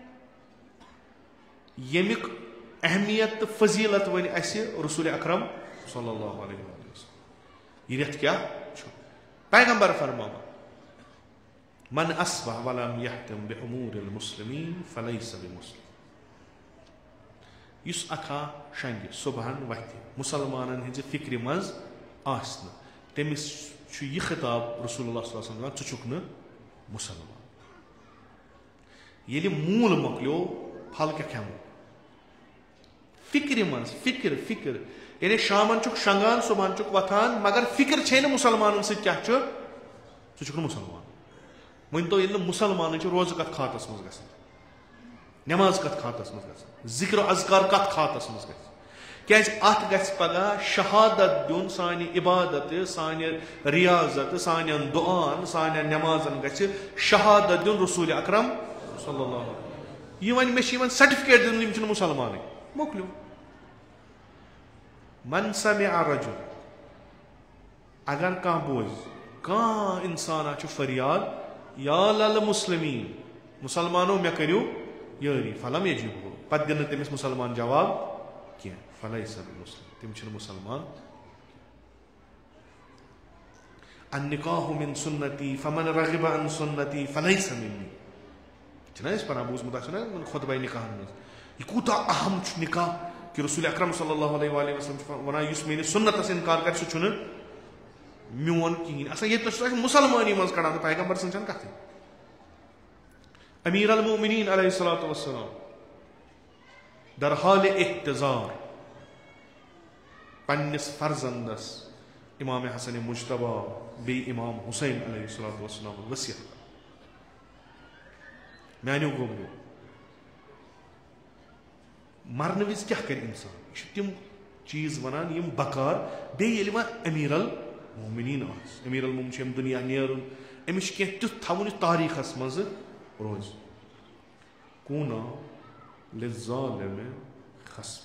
यमिक अहमियत तो फजीलत वन अस रसूल अकरम सल्लल्लाहु अलैहि वसल्लम यह रेत क्या पैगंबर फरमावा मन अस्बह वलम यहतम बिउमूरिल मुस्लिमीन फलैसा बिमुस्लिम युस अखा शंग सुबहन वथ मुसलमानन हिंज फिक्र मज आसन तमिस यह खिताब रसूलुल्लाह सल्लल्लाहु अलैहि वसल्लम चुक न मुसलमान ये मूल मकलो फल क्या खेमो फिक्र मज फिक्र फिक्र यानी शामन चुक शंगान सुबहन चुक वथान मगर फिक्र छे न मुसलमान सत क्या चुक मुसलमान वन तो ये मुसलमान रोज कत खातस मज ग नमाज कत खातस मज ग जिक्र अजकार कत खातस मज ग क्या अत ग पगह शहादत दिन सान इबादत सान रियाजत सान दुआन सान नमाजन ग शहादत दिन रसूल अकरम सल्लल्लाहु अलैहि यह वन मे सर्टिफिकेट दिन मुसलमान मोकलो मन समिअ रजुल अगर कह बोज कह इंसान फरियाद या लल मुस्लिमीन मुसलमानों मे करो यारी फलम यजीब पत दिन तमिस मुसलमान जवाब क्या फलैसा बिमुस्लिम तिम मुसलमान अन निकाहु मिन सुन्नती फमन रगिब अन सुन्नती फलैसा मिन्नी छना इस पर बूझ मुदा छना खुतबा निकाह में यह कूता अहम निकाह कि रसूल अकरम सल्लल्लाहु अलैहि वसल्लम वनान युस मेरे सुन्नत से इनकार कर सह मोन कहें अस ये मुसलमानी मज कड़ान पैगंबर सन कथ अमीर अल मोमिनीन अलैहिस्सलातु वस्सलाम दर हाल इख्तिजार पन्निस फर्जंदस इमाम हसन मुज्तबा बे इमाम हुसैन अलैहिस्सलातु वस्सलाम वसीयत मानो गोमो मरन विज क्या कर इंसान तिम चीज वनान यम बकार बे अमीर अल मोमिनीन अमीर अल मोमिनीन दुनिया नेरुन अमिस कह तुथ थवन तारीखस मज रोज कूना लिज़ालिम खस्म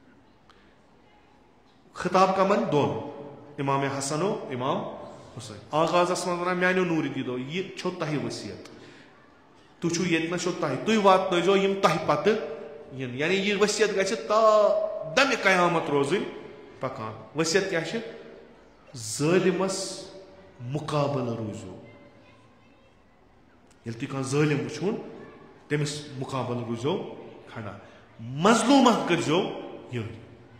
खिताब का मन दोन इमाम हसन इमाम हुसैन आगाजस मज वन मानो नूर दीदो यह छो तह वसीयत तुह ये तह तुह वातो यम तह पत यानी यह वसीयत ग ता दम कयामत रोजन पकान वसीयत क्या ज़ालिमस मुकाबल रूजो ये तुम कह ज़ालिम वुन तमिस मुकाबल रूजो खड़ा मजलूमन करजो यारी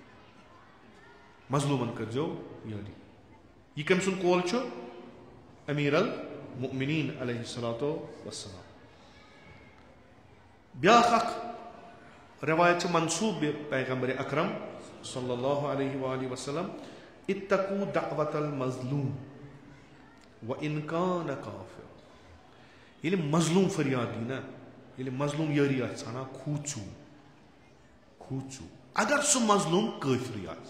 मजलूमन करजो यारी यह कम सुन कौल अमीर अल मुमिनीन अलैहिस्सलातु वस्सलाम ब्याख रवायत मंसूब पैगंबर अकरम सल्लल्लाहु अलैहि वसल्लम इत्तकू दावतल मजलूम व इन कान काफिर ये मजलूम फरियाद दी ना, ये मजलूम यारी आना खूचू खूचू अगर सह मजलूम काफिर आस,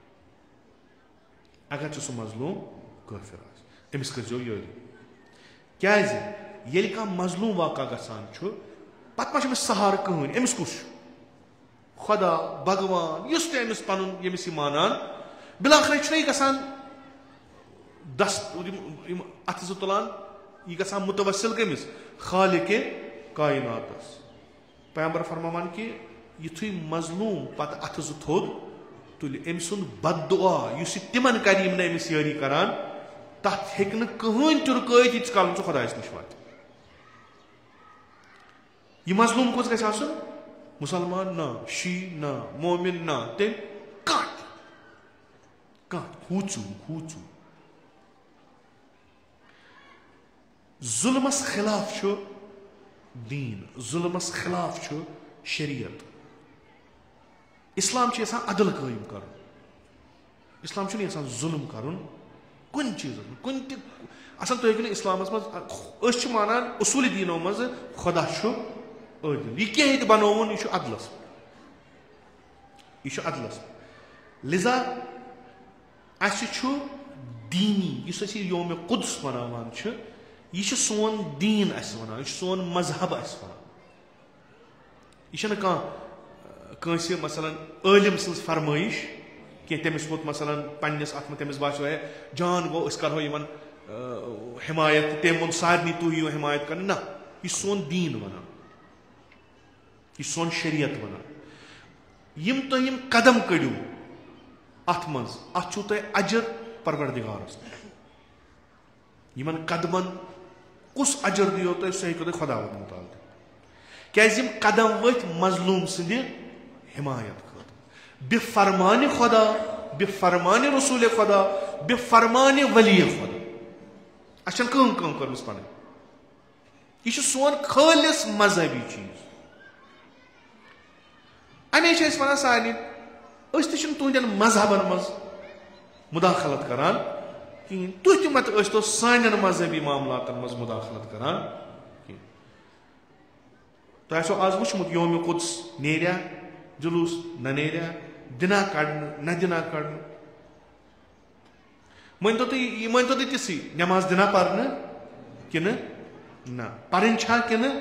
अगर सह मजलूम काफिर आस अमिस करो यारी क्या कह मजलूम वाक़ा गसान पत् मा सहार कहन अमिस कुछ खुदा भगवान युस ते अमिस पन यमिस मानान बिलाखिर यह गसान दस अथ जो तुलान यह गसान मुतवस्सिल कमिस खालिके कायनातस। पैगंबर फरमान कि युथु मजलूम पत अथ जो थोद तुल अम सुन बददुआ युस तिमन कर अमिस यारी करान तथ हेक कहन तु रुकैत यीत काल सह खुदायस निश वात। यह मजलूम कुछ गस आसन मुसलमान ना, शी ना, मोमिन ना, तेम कत कत खूचू खूचू जुल्मस खिलाफ छु दीन, जुल्मस खिलाफ छु शरीयत। इस्लाम छि आसान अदल कायम कर, इस्लाम छु नहीं आसान जुल्म करन कुन चीज कुन त असल तो हेकिन इस्लामस मज अस छि मानान उसूल दीनो मज खुदा छु अदल। यह क्या है बनोवन यह अदलस यह अदलस लिजा अस छु दीनी युस अस योम कुद्स मनावान छु यह सोन दीन अस वनान, यह सोन मजहब अस वनान। यह कंसे मसलन आलिम सज फरमाइश कि तमिस वोत मसलन पन्निस अत तमिस बासो है जान गो अस करो यमन हिमायत तम वो सारे तुह यो हिमायत कर ना, यह सोन दीन वनान, यह सोन शरीयत वनान। यम तुम यम कदम कड़ो अत मज अत तुह अजर परवरदिगारस, यमन कदमन कुस अजर दियो तुह सह हेको खुदा मुताल क्या कदम वथ मजलूम सद हिमायत खत बे फरमान खुदा बे फरमान रसूल खुदा बे फरमान वली खुदा अच्छा कम कम कर पन यह सोन खालिस मजहबी चीज। अमे वन सारे तुहन मजहबन मज मुदाखलत करान कहें, तुह मत तो सान मजहबी मामलातन मज मुदाखलत करान कहें। तुह आज वुचमुत योम कुद्स नेरिया जुलूस न नेरिया, दिना कड़ न दिना कड़ मन तो मन तो तिसी नमाज दिना पर्न कि ना पर्न छा कि न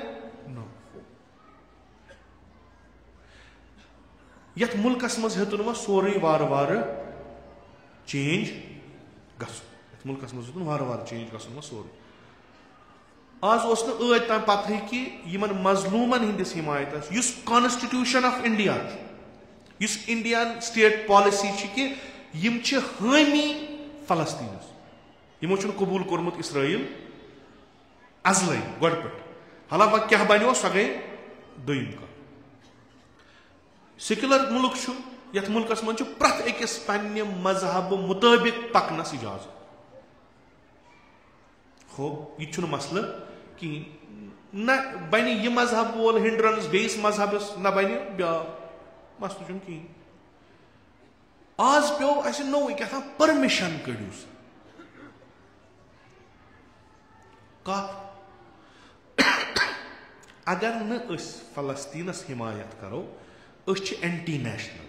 यथ मुल्कस मज हेतुन व सोरे वार वार चेंज गसुन, यथ मुल्कस मज हेतुन वार वार चेंज गसुन व सोरे आज उस न ऐत तान पता कि यमन मजलूमन हंदिस हिमायत युस कॉन्स्टिट्यूशन ऑफ इंडिया युस इंडियन स्टेट पॉलिसी कि यम छ हामी फलस्तीनस, यमो छ कबूल कोरमुत इसराइल अजल गड पे हालांकि क्या बनो सह गई दोम कथ। सेक्युलर मुल्क छु यथ मुल्कस मन प्रथ अकिस पन्ने मजहब मुताबिक पकनस इजाजत। हो यह मसल कि न बन यह मजहब वोल हिंड्रंस बेस मजहबस न बन ब्या मसल कहीं। आज पे अस नो क्या परमिशन कड़ो कत अगर न फलस्तीनस हिमायत करो अस एंटी नेशनल,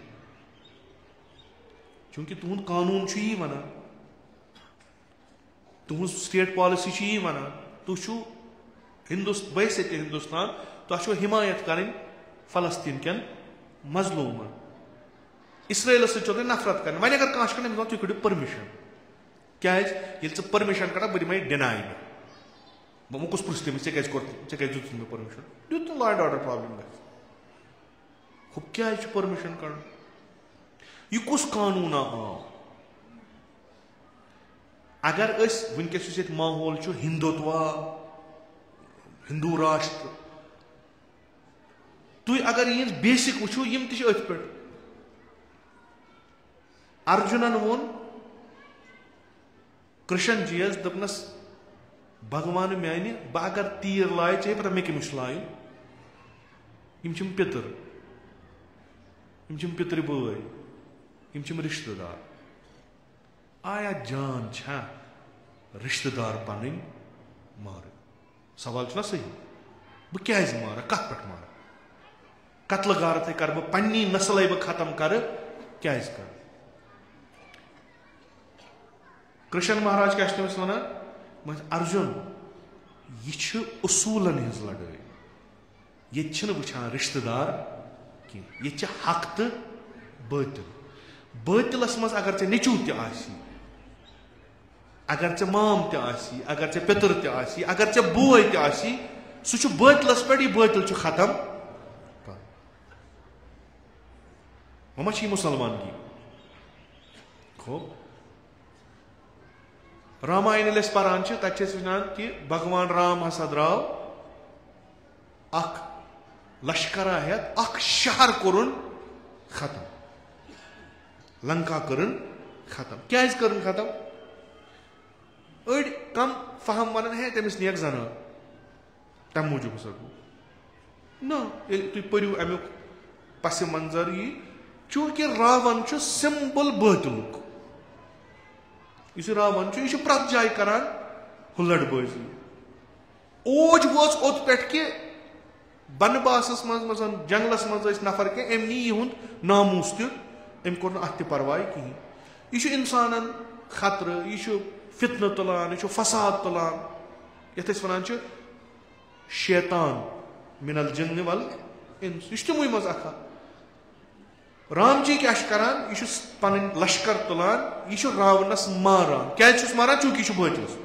चूंकि तुहद कानून यही वन तुहद स्टेट पॉलिसी यही वन तुह हिंदुस्तान बैसे हिंदुस्तान तुह हिमायत करें फलस्तीन कन मजलूमन, इसराइल सो नफरत कर वन अगर कह कर तुम कड़ो परमिशन क्या परमिशन कड़ा बह दिमे डिनाई मे बह कुछ पृछ तमिस ऐ क्या दित मे परमिशन दित लॉ एंड ऑर्डर प्रॉब्लम ग हु क्या परमिशन कड़ यह कुछ कानून आव अगर वनकस माहौल हिंदुत्व हिंदू राष्ट्र तुम अगर ये बेसिक वो यम तथ पे अर्जुनन वोन कृष्ण जी दपनस भगवान मानी बह अगर तीर लाए चे पता मे कमिश लाय पितर यम पितर बय यम रिश्तेदार आया जान छा रिश्तेदार पन मार सवाल छुना सही बह क्या मारा कत पे मारा कत्ल गारत कर बह पन्नी नस्ल बह खत्म कर क्या कर कृष्ण महाराज क्या तमिस वन अर्जुन यह उसूलन हज लड़ाई ये वुचान रिश्तेदार कह ये हक तो बातिल बातिलस मज अगर ऐ नेचू तसी अगर ऐ माम तसी अगर ऐ पितर तसी अगर ऐ बोय तसी सह बातिलस पे यह बातिल खत्म वह मा मुसलमान की खो रामायण पान तक वन कि भगवान राम हसा द्राव अख लश्करा हेत अख शहर कोरुन खत्म लंका करन खत्म क्या करन खत्म अड़ कम फहम वन है तमिस नेक जन तम मूजूब हसा ना तुम परू अमुक पस मंजर यी चूंकि रावण सिंबल बातिलुक इस रावण यह प्रत जाय करान हुल्लड़बाजी ओज वोच ओत पे कि बनबासस मज जंगलस मज नफर के अम नी यहुंद नामूस तम कोर अत परवाह कहें यह इंसान खतर यह फितन तुलान यह फसाद तुलान ये वन शैतान मिनल जिन्न वल इंस यह तमु मज अखा राम जी क्या करान यह पन लश्कर तुलान यह रावणस मारान क्या मारान चूंकि यह बातिलस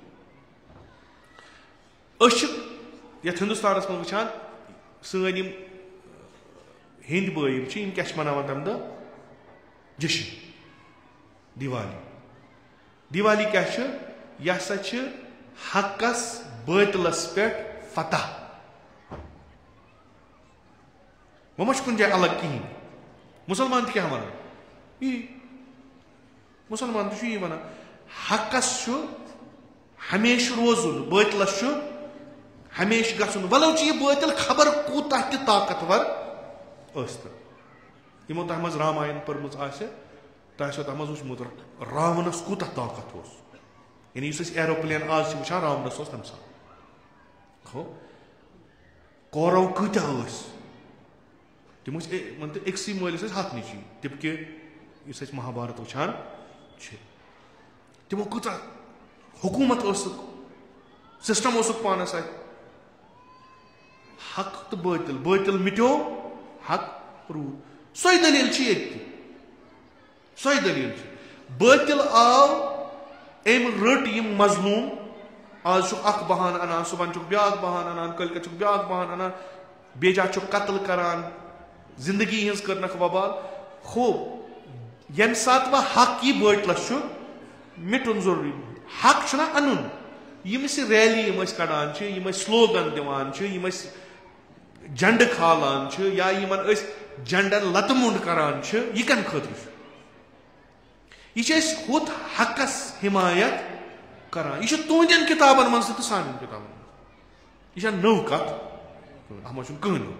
ये हिंदुस्तान मज वुचान सन हिंद बम क्या मनावान तम दह जश्न दिवाली दिवाली क्या यह हसा हकस बातिलस पे फतह वह मा कुन जाए अलग कहें मुसलमान क्या वन यी मुसलमान तो यी वन हकस हमेश रोजुन बातिलस हमेश गसन वलो यह बातिल खबर कूता त ताकतवर यमो तह मज रामायण पर्मुच आसे तह तह मज वुचमुत रावणस कूता ताकत उस यानी एरोप्लेन आज वुचान रावणस तम सात हो कौरव कूत्या तम अक्स मलिस हथ नची तिपके महाभारत वुचान तमो कूता हुकूमत सिस्टम पानस अत हक तो बातिल बातिल मिट्यो हक रूद सो दलील सो दलील बातिल आव अम रट यम मजलूम आज अख बहान अनान सुबह ब्या बहान अनान कल ब्या बहान अनान बेजा कत्ल करान जिंदगी हज करनक वबाल खूब यम सात वह हक यह बातिलस मिटुन जरूरी हक छना अनुन यम रैली यम कड़ान यम स्लोगन दिवान यम झंड खालान या यमन झंडन लतमुंड करान यह कम खतर यह हुत हकस हिमायत करान यह तुंदन किताबन मज तो सान किताबन यह नव कत अत कह नव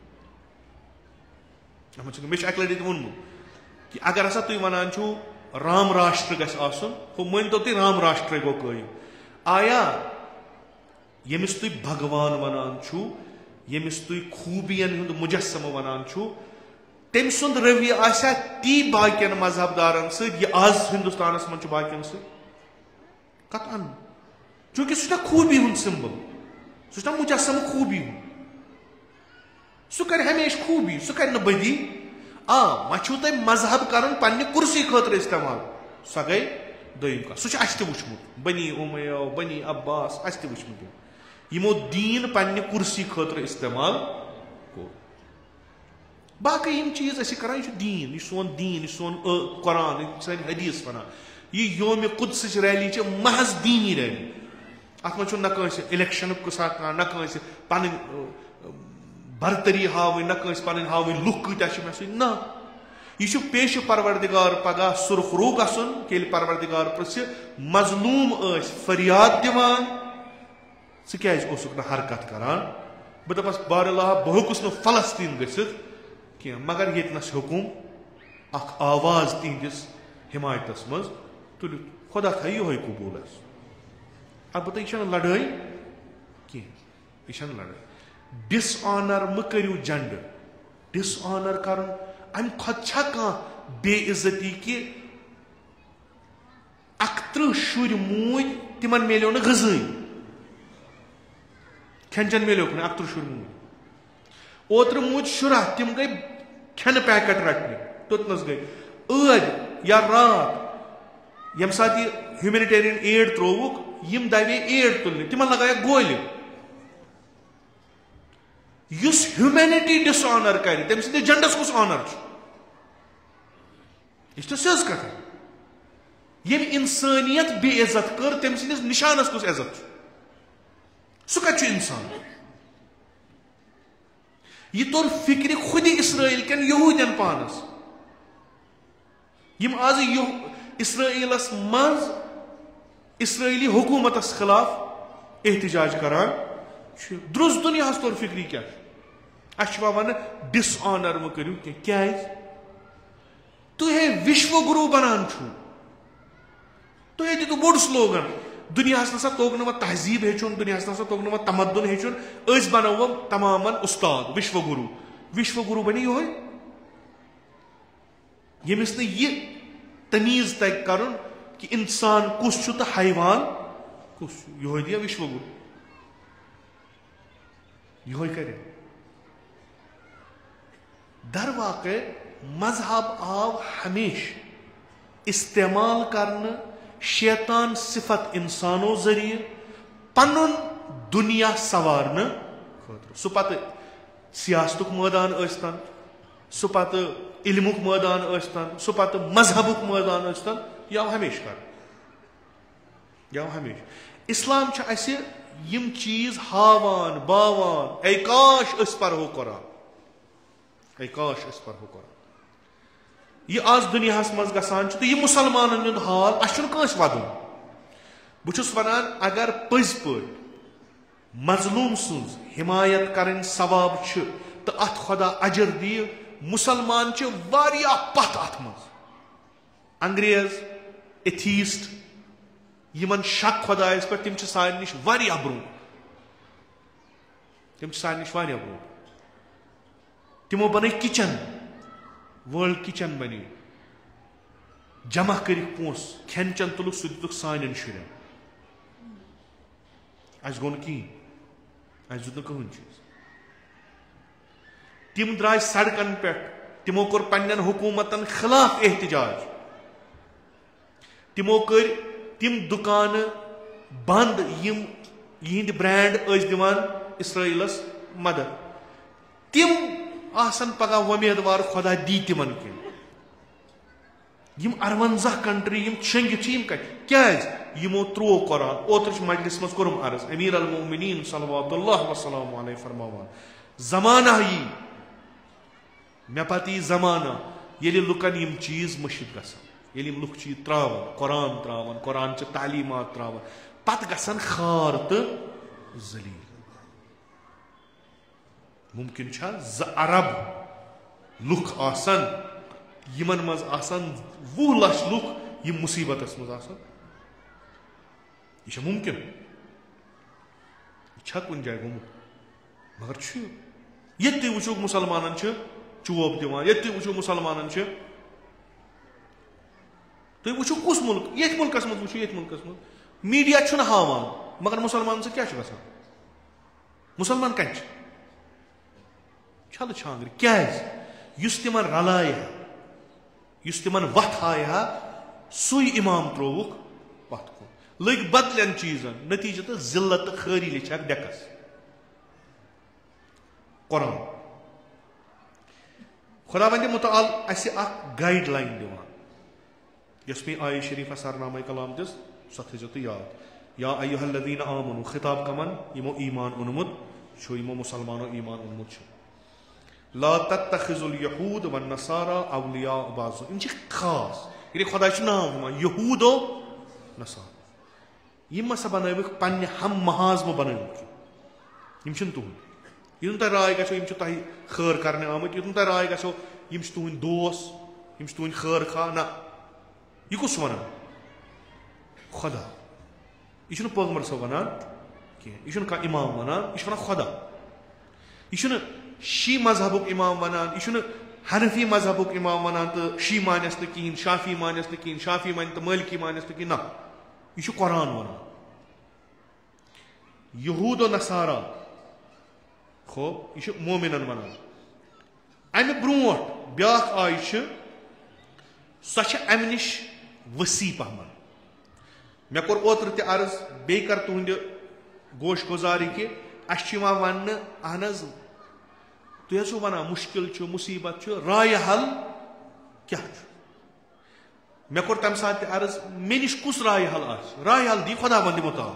कत मे अक लटि वोनमु कि अगर हसा तुम वनान राम राष्ट्र गो मन तो तुम राम राष्ट्र गो कयम आया यमिस तुम भगवान वनान यमिस तुम खूबियन हुंद मुजस्सम वनान तम सुंद रवि आसा ती बाकियन मजहबदारन सह आज हिंदुस्तान मज बाकियन कतन चूंकि सह खूबी हुंद सिंबल सह मुजस्सम खूबी हुंद सह कर हमेशा खूबी सह कर बदी आ वे तुम मजहब कर पन्ने कुर्सी खतर इस्तेमाल सह गई दोम कत सह अस वुचमुत बनी उमैया बनी अब्बास अस वुचमुत यमो दीन पन्ने कुर्सी खतर इस्तेमाल कोर बाकी यम चीज कर दीन यह सोन दीन यह सोन कुरान सन हदीस वन यह योम कुद्स रैली महज दीनी रैली अत मज न कंस इलेक्शन कुसा न कंस पन बरतरी हाव न कंस पन हाव लुक कत्या मे सु न यह पेश परवरदिगार पगह सुरखरू गसन कि परवरदिगार पृछ मजलूम फरियाद दिवान सह क्या हरकत करान बह दपस बारलाह बह हेकुस न फलस्तीन गसित कह मगर ये हेकुम अख आवाज तिहंदिस हिमायतस मज तुलित खुदा था यो कबूल अलबत्ता यह लड़ाई कह यह लड़ाई डिसऑनर म करू जेंडर डिसऑनर कर अम खा बेइज्जती कि अकत्र शुर मूज तिमन मिलो न गज़ाई खेन चन मिलो अकत्र शुर मूज ओत्र मूज शुरा तिम गई खेन पैकेट रटने तोतनस गई अद या रात यम साथ ह्यूमैनिटेरियन एड त्रोवुक यम दवे एड तुलने तिमन लगाया गोल युस ह्यूमैनिटी डिसऑनर कर तम सद जेंडस कुस ऑनर यह सज कथ यम इंसानियत बेइज्जत कर तम सदिस निशानस कुस इज्जत सह कत इंसान यह तोर फिक्र खुद इसराइल कन यहूदन पानस यम आज इसराइलस मज इसराइली हुकूमतस खिलाफ एहतजाज करान द्रुस दुनिया तोर फिक्री क्या अह वन डिसऑनर म करू क्या तुहे विश्व गुरु बनान तुहे दितु बोड़ स्लोगन दुनिया नसा तोग न तहजीब हेचुन दुनिया नसा तोग न तमद्दुन हेचुन अस बनव तमामन उस्ताद विश्व गुरु विश्व गुरु बने यो यमिस न ये तमीज तय कर कि इंसान कुस तो हैवान कुस यो दिया विश्व गुरु यो करे दर वाक़े मजहब आव हमेश इस्तेमाल करने शैतान सिफत इंसानों जरिए पनुन दुनिया सवारने सह पत सियासतुक मैदान अस्तन सह पत इल्मुक मैदान अस्तन सह पत मजहबुक मैदान अस्तन यह हमेश कर यह हमेश इस्लाम छ यम चीज हावान बावान ऐ काश अस परहो कुरान ऐ काश अस परहो कुरान यह आज दुनिया मज गसान तो यह मुसलमान हुंद हाल अस वदन बहुस वनान अगर पज पे मजलूम सुज हिमायत करें सवाब तो अत खुदा अजर दी मुसलमान वारिया पत अत मज अंग्रेज एथीस्ट यमन शक खुदायस पे तिम सान निश वारिया ब्रो तिम सान निश वारिया ब्रो तिमो बन किचन वर्ल्ड किचन बन जमा कर पोस खेन चन तुलुक सह दितुक सान शुरन अस गो कहें दित कहन चीज तिम द्राय सड़कन पे तिमो कोर पन्न हुकूमतन खिलाफ एहतजाज तिमो कर तिम दुकान बंद यम यिंद ब्रांड दिवान इसराइलस मदद तिम आसन पगह वमेदवार खुदा दी तिमन किन यम अरवंजा कंट्री यम छंगित यम कत क्या यमो त्रो कुरान ओत्र मजलिस मज कोरम अर्ज अमीर अल मोमिनीन सल्लल्लाहु वसल्लम अलैहि फरमावान जमाना यी मे पत यी जमाना येले लुकन यम चीज मुशिद गसान येले लुक चीज त्रावन कुरान त्रावन कुरान च तालीमात त्रावन पत गसान खार तो जलील मुमकिन छा ज अरब लुक आसन यमन मज आसन वुह लछ लुक यम मुसीबतस मज आसन यह मुमकिन यह कुन जाय गोमुत मगर ये वो मुसलमान चोब दिवान ये वो मुसलमान तुम वो कुस मुल्क ये मुल्कस मज वो ये मुल्कस मज मीडिया हावान मगर मुसलमान से क्या गसान मुसलमान कत छल छांग्र क्या तिमन रलाय तिमन वथ आय सुई इमाम त्रोवुक वथ कुन लग बदलन चीजन नतीजत जिल्लत खारी लिखक डेकस कुरान खुदा वंद मुताल गाइड लाइन दिवान यस में आय शरीफ सरनामा कलाम दिस सो थो तो याद या अय्युहल्लज़ीना आमनू खिताब कमन यमो ईमान ओनमुत छो यमो मुसलमानो ईमान ओनमुत छो ला तत्तखिजुल यहूद वन नसारा अवलिया बाज़ु इन खास ये खुदा नाम यहूदो नसारा यम सा बनविक पन्ने हम महाज म बनविक यम तुहद युन तुम राय गो यम तुह खैर करने आमुत युन तुम राय गो यम तुहद दोस यम तुहद खैर खा ना यह कुस वन खुदा यह पैगम्बर सब वन कह यह इमाम वनान यह वन खुदा यह शी मजहबुक इमाम वनान यह हनफी मजहबुक इमाम वनान तो शी मानस न कहें शाफी मानस न कहें शाफी मान तो मालिकी मानस न कहें ना यह कुरान वनान यहूद और नसारा खो यह मोमिनन वनान अमि ब्रोट ब्या आय सो अमि निश वसी पहमन मे कोर ओत्र ते अर्ज बे कर तुंद गोश गुजारी कि अस वन अहन तुह वन मुश्किल मुसीबत राय हल क्या मे कोर तम सात अर्ज मे निश कुस राय हल आ राय हल दी खुदा बंद मुताल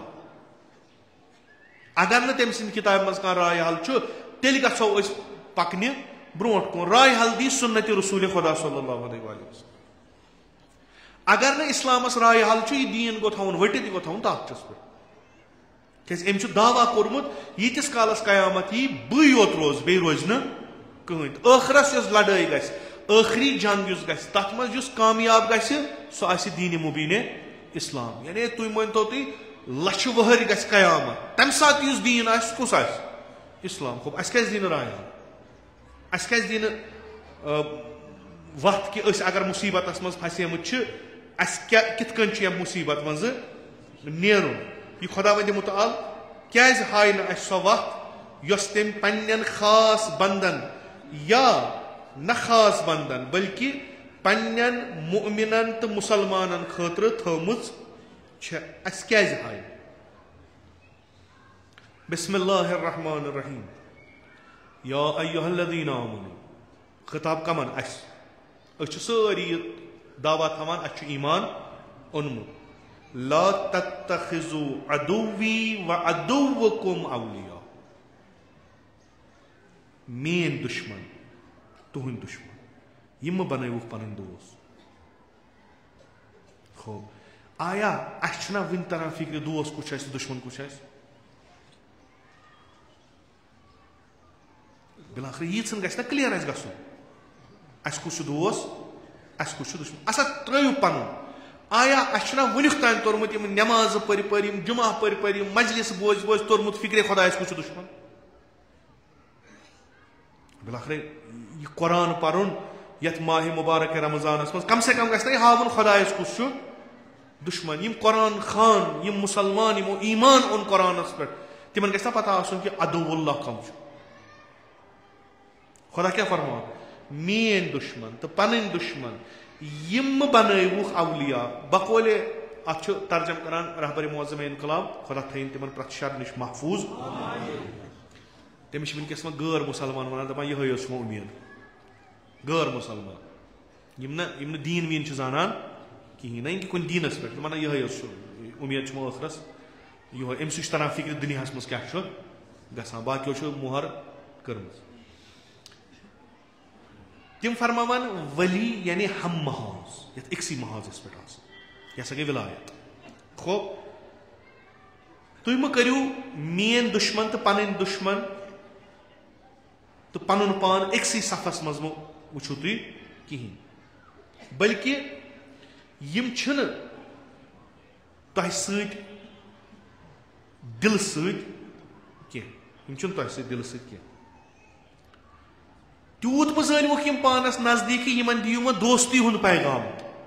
अगर न तम सद किताब मज कह राय हल तेल गो पकने ब्रोट कुन राय हल दी सुन्नत रसूल खुदा सल्लल्लाहु अलैहि वसल्लम अगर न इस्लामस राय हल यह दीन गो थवन वटित गो थवन ताकतस पे क्या अम दावा कोर्मुत यीतिस कालस कयामत यी बी योत रोज बे रोज न कहीं आखरस यस लड़ाई गस आखरी जंग युस गस तथ मज युस कामयाब गस सो आसि दीन मुबीन इस्लाम यानी तुम मानतो तुम लक्ष वहर गस कयामत तम सात युस दीन आस कुस आस इस्लाम खूब अस क्या दीन राय हल अस क्या दीन वत कि अगर मुसीबत मज फसेमुत अस क्या कित कन मुसीबत मज नेरुन यह खुदा वंद मुताल क्या हाय न अस सो वत यस तम पन्न खास बंदन या न खास बंदन बल्कि पन्न मुमिनन तो मुसलमानन खतर थमुच अस क्या हाय बिस्मिल्लाहिर रहमानिर रहीम या अय्युहल्लज़ीना आमनू खिताब कमन अस सारी दावा थवान अस ईमान ओनमुत ला तत्तखिजू अदुव्वी व अदुव्वकुम औलिया मेन दुश्मन तुहंद दुश्मन यम बनवुख पन दोस्त खो आया अना वन तरह फिक्र दोस्त कुछ दुश्मन कुछ बिलाखिर यीन गस ना क्लियर आस गसुन अस कुछ दोस्त अस कुछ दुश्मन असा त्रो पन आया अना वनुक तान तोर्मुत नमाज पर पर जुमा पर पर मजलिस बोज बोज तोर्मुत फिक्र खुदा कुछ दुश्मन बिलाखिर यह कुरान परुन यथ माह मुबारक रमजानस मज कम से कम गस ना हावन खुदा कुछ दुश्मन यम कुरान खान यम मुसलमान यमो ईमान ओन कुरानस पे तिमन गस ना पता आसुन कि अदुवुल्लाह कम खुदा क्या फरमान मेन दुश्मन तो पन दुश्मन यम बनवुख अवलिया बकौले अत तर्जम करान रहबर मुअज़्ज़म इनकलाब खुदा थन तिमन प्रत शर निश महफूज तमिश वनकस गैर मुसलमान वन दपान यह उम्मीद गैर मुसलमान यम न दीन वीन जानान कहीं ना कि कुन दीनस पे वन यह उम्मीद आखरस यह अम तरह फिक्र दुनिया मज क्या ग बाकी मुहर कर्म तिम फरमान वली यानी हम महाज ये अक्सी महाजस पे यह गई विलायत खो तुम करू मेन दुश्मन तो पन दुश्मन तो पन पान अक्सी सफस मज वो तुम कहें बल्कि यम तह सत दिल सत दिल सत तूत बजानवुख यम पानस नजदीकी यमन दियो दोस्ती हुंद पैगाम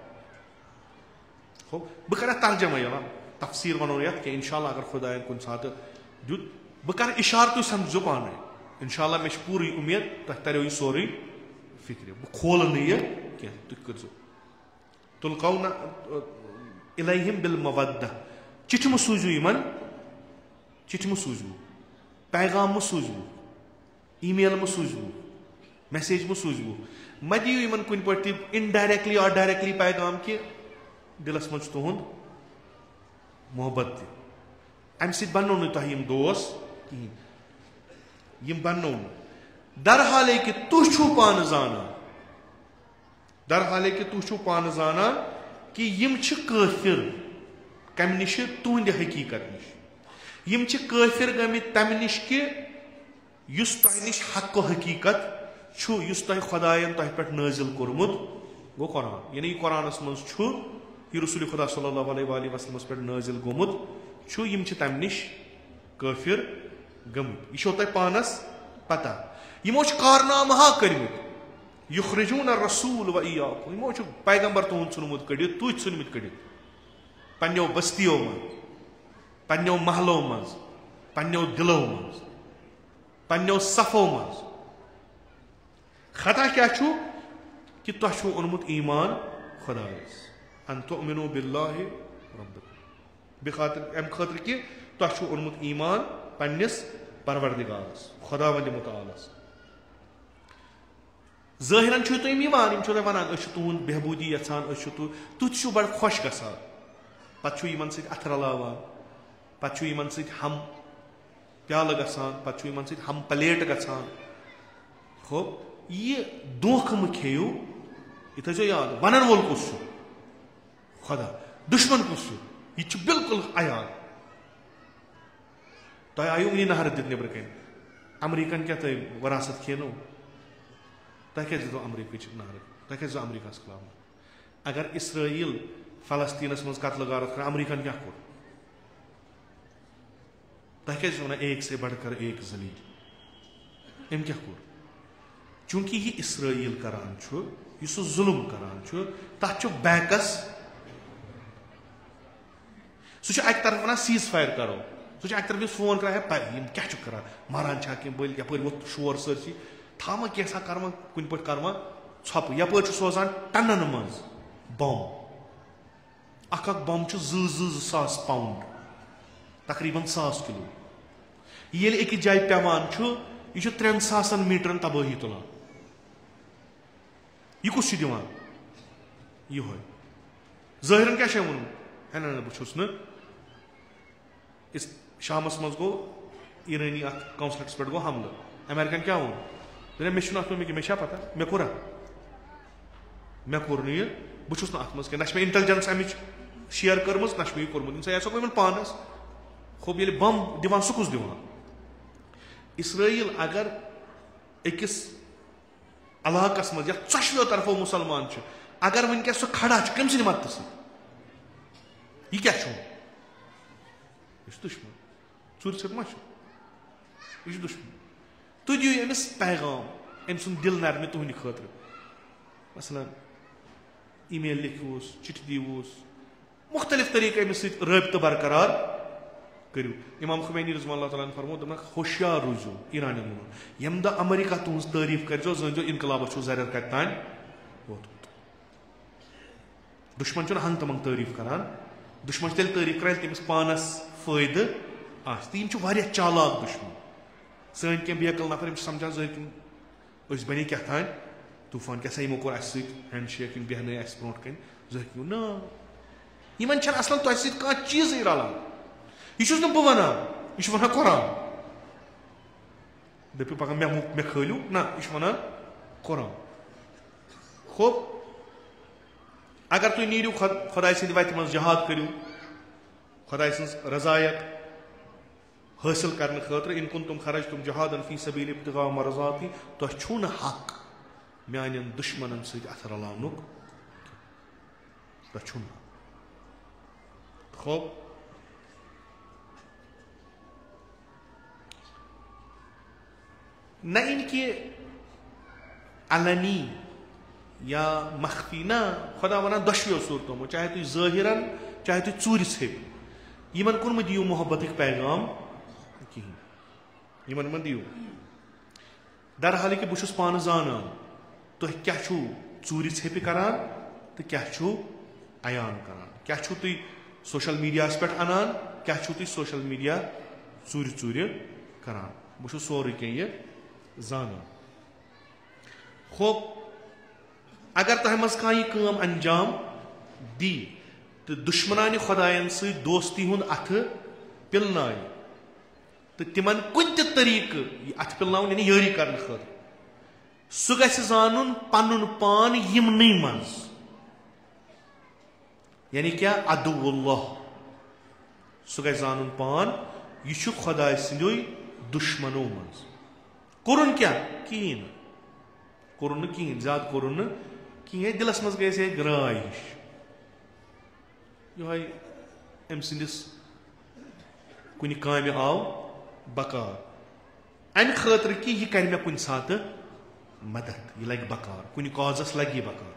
हो बह कर तर्जमा या तफसीर वनो ये कि इंशाल्लाह अगर खुदायन कुन सात दुत बह कर इशार तुम समझो पान इंशाल्लाह मे पूरी उम्मीद तह तरो यह सोरे फिक्र बह खोल यह कह तुम करो तुलकौना इलैहिम बिल मवद्दा चिठ म सूजू यमन चिठ म सूजू पैगाम म सूजू ईमेल म सूजू मैसेज मो सूझवु मे दियो इन कुन पे इनडायरेक्टली और डायरेक्टली पैगाम कि दिलस मज तुंद मोहब्बत अम सत बनो न तुम दोस कहें बनो दर हाले कि तुह छो पान जाना दर हाले कि तुह छो पान जाना कि यम काफिर कम निश तुंद हकीकत निश यम काफिर गमित तम निश कि युस तह निश हक हकीकत छु युस तह खुदायन तह पे नाजिल कोर्मुत गो कुरान यानी कुरानस मज छु यह रसूल खुदा सल्लल्लाहु अलैहि वसल्लम पे नाजिल गोमुत छु यम तम निश काफिर गमत। यह तह पानस पता। यमो कारनाम हा कर्मित युखरिजून रसूल व इयाकुम। यमो पैगंबर तुहद चुनमुत कड़ित तुत चुनमित कड़ित पन्नो बस्तियों मज पन्नो महलों मज पन्नो दिलों मज पन्नो सफों मज। खता क्या छु कि तुह छु ओनमुत ईमान खुदायस अन तुमिनु बिल्लाहि रब्बिकुम बिखातिर अम खातिर कि तुह छु ओनमुत ईमान पन्निस परवरदिगारस खुदावंद मुतालस। ज़ाहिरन छु तुम ईमान इम छु वनान अस तुहद बेहबूदी यछान अस तु तुत छु बड़ खुश गसान पत छु यमन सत अथ रलावान पत छु यमन सत हम प्याल गसान पत छु यमन सत हम प्लेट गसान। खो ये धोख मत खेयू यह थो याद वन वोल कुस खुदा दुश्मन कुस यह बिल्कुल अयान। तुम आयु वन नहर दित नबर कन अमरीकन क्या तुम वरासत खेनो तुम क्या दो अमरीक नहर तुम क्या अमरीका खिलाफ। अगर इसराइल फलस्तीनस मज कत्ल गारत कर अमरीकन क्या कोर तुम क्या वन एक से बढ़कर एक जलील अम क्या कोर। चूंकि यह इसराइल करान यह जुल्म करान तथ बैकस सह अक तरफ वन सीज फायर करो सह अक तरफ फोन कर क्या कर मारान कि बल यप वो शोर सरसी थामा कैसा कर्मा कुन पे कर्मा छप यप सोजान टनन मज बम अख बम जो सास पाउंड तकरीबन सास किलो ये एक जाय पेवान यह त्रेन सासन मीटरन तबाही तुलान। यह कुछ दिवान यह ज़ाहिरन क्या वो है ना बहुस न इस शामस मज गो ईरानी अत कौंसलस पे गो हमल अमेरिकन क्या वो मे मे मे पता मे कोरा मे कोर यह बहुस ना अत मज ना मे इंटेलिजेंस अमिच शेयर कर्म ना मे कोर्मुत यह वो पानस खूब ये बम दिवान सह कुस दिवान। इसराइल अगर अकिस इलाकस मज चशवो तरफो मुसलमान अगर वनकस सह खड़ा कम सद मदद सह यह क्या यह दुश्मन चूर सत मा यह दुश्मन। तुम दियो अमिस पैगाम अम सुन दिल नरमि तुहद खतर मसलन ई मेल लिखोस चिट्ठी दीवोस मुख्तलिफ तरीके अमिस सत रब्त बरकरार करू। इमाम खुमैनी रज़ियल्लाहु तआला अन्हु फरमो दमक होशियार रूजो ईरानी यम द अमेरिका तुज तारीफ कर जो इनकलाब जर कत तान वोतमुत। दुश्मन हंग तमंग तारीफ करान दुश्मन तेल तारीफ कर तमिस पानस फायदे आम चालाक दुश्मन सन क्या बेकल नफर समझान जहर बने क्या तान तूफान क्या यमो कोर अस हैंड शेक बेहन अस ब्रो कन जहर ना इन असल तुम सह चीज रलान यह बह वन यह वन कुरान दपो पगह मे मे खलू ना यह वन कुरान। खूब अगर तुम नीरू खुदा सद वत मज जहाद करू खुदा सज रजायत हासिल करने खतर इन कुन तुम खरज तुम जहादन फी सबील इब्तिगा मरजाती तुह छू न हक मान दुश्मन सत अथ रलानुक तुह छू न। खूब न इनके अलनी या मख्फी ना खुदा वन दशवो सूरतों में चाहे तुम ज़ाहिरन चाहे तुम चूर इन इन कुन दियो मोहब्बत पैगाम कहें इन मे दियो दरहाल कि बहुत पान जानान तुह क्या चूर छेप करान तो क्या अयान करान क्या तुम सोशल मीडिया पे अनान क्या तुम सोशल मीडिया चूर चूर करान बहुत सोरे कह जाना। खूब अगर तह मज कह यह अंजाम दी तो दुश्मनान खुदायन सत दोस्ती हुंद अथ पिलना तो तिमन कुन तरीक अथ पिलना यानी यारी कर खर सह गि जान पन पान यमन मज यानी क्या अदुवुल्लाह सह गि जान पान यह खुदा सदो दुश्मनों मज कोरुन क्या कहें कोरुन कहें ज्यादा कोरुन कहें दिलस मज गई ग्राय हिश यह अम सदिस कुन काम आव बकार अमि खतर कि यह कर मे कुन सात मदद यह लग बकार कुन काजस लगे बकार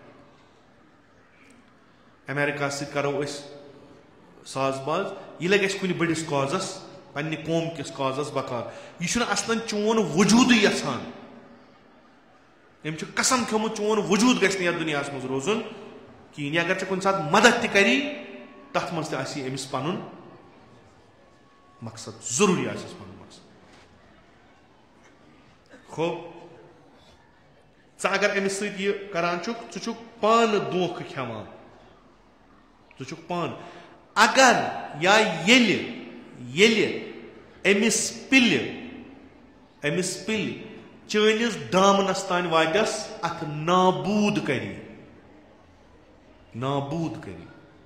अमेरिका सत करो साजबाज यह लगे कुन बड़िस काजस पन्ने कौम किस काजस बकार यह असलन चोन वजूद यसान अम कसम थोमुत चोन वजूद गि दुनिया मज रोजन कहीं अगर चे कुन सात मदद तरी तथ मज तमिस पन मकसद जरूरी आसिस पन मकसद खो अगर अमिस सत करान चुक पान दोख खेवान चुक पान अगर या येल येल अमिस पिल अमिस पिल चनिस दामनस तान वाटस अथ नाबूद करी नाबूद करी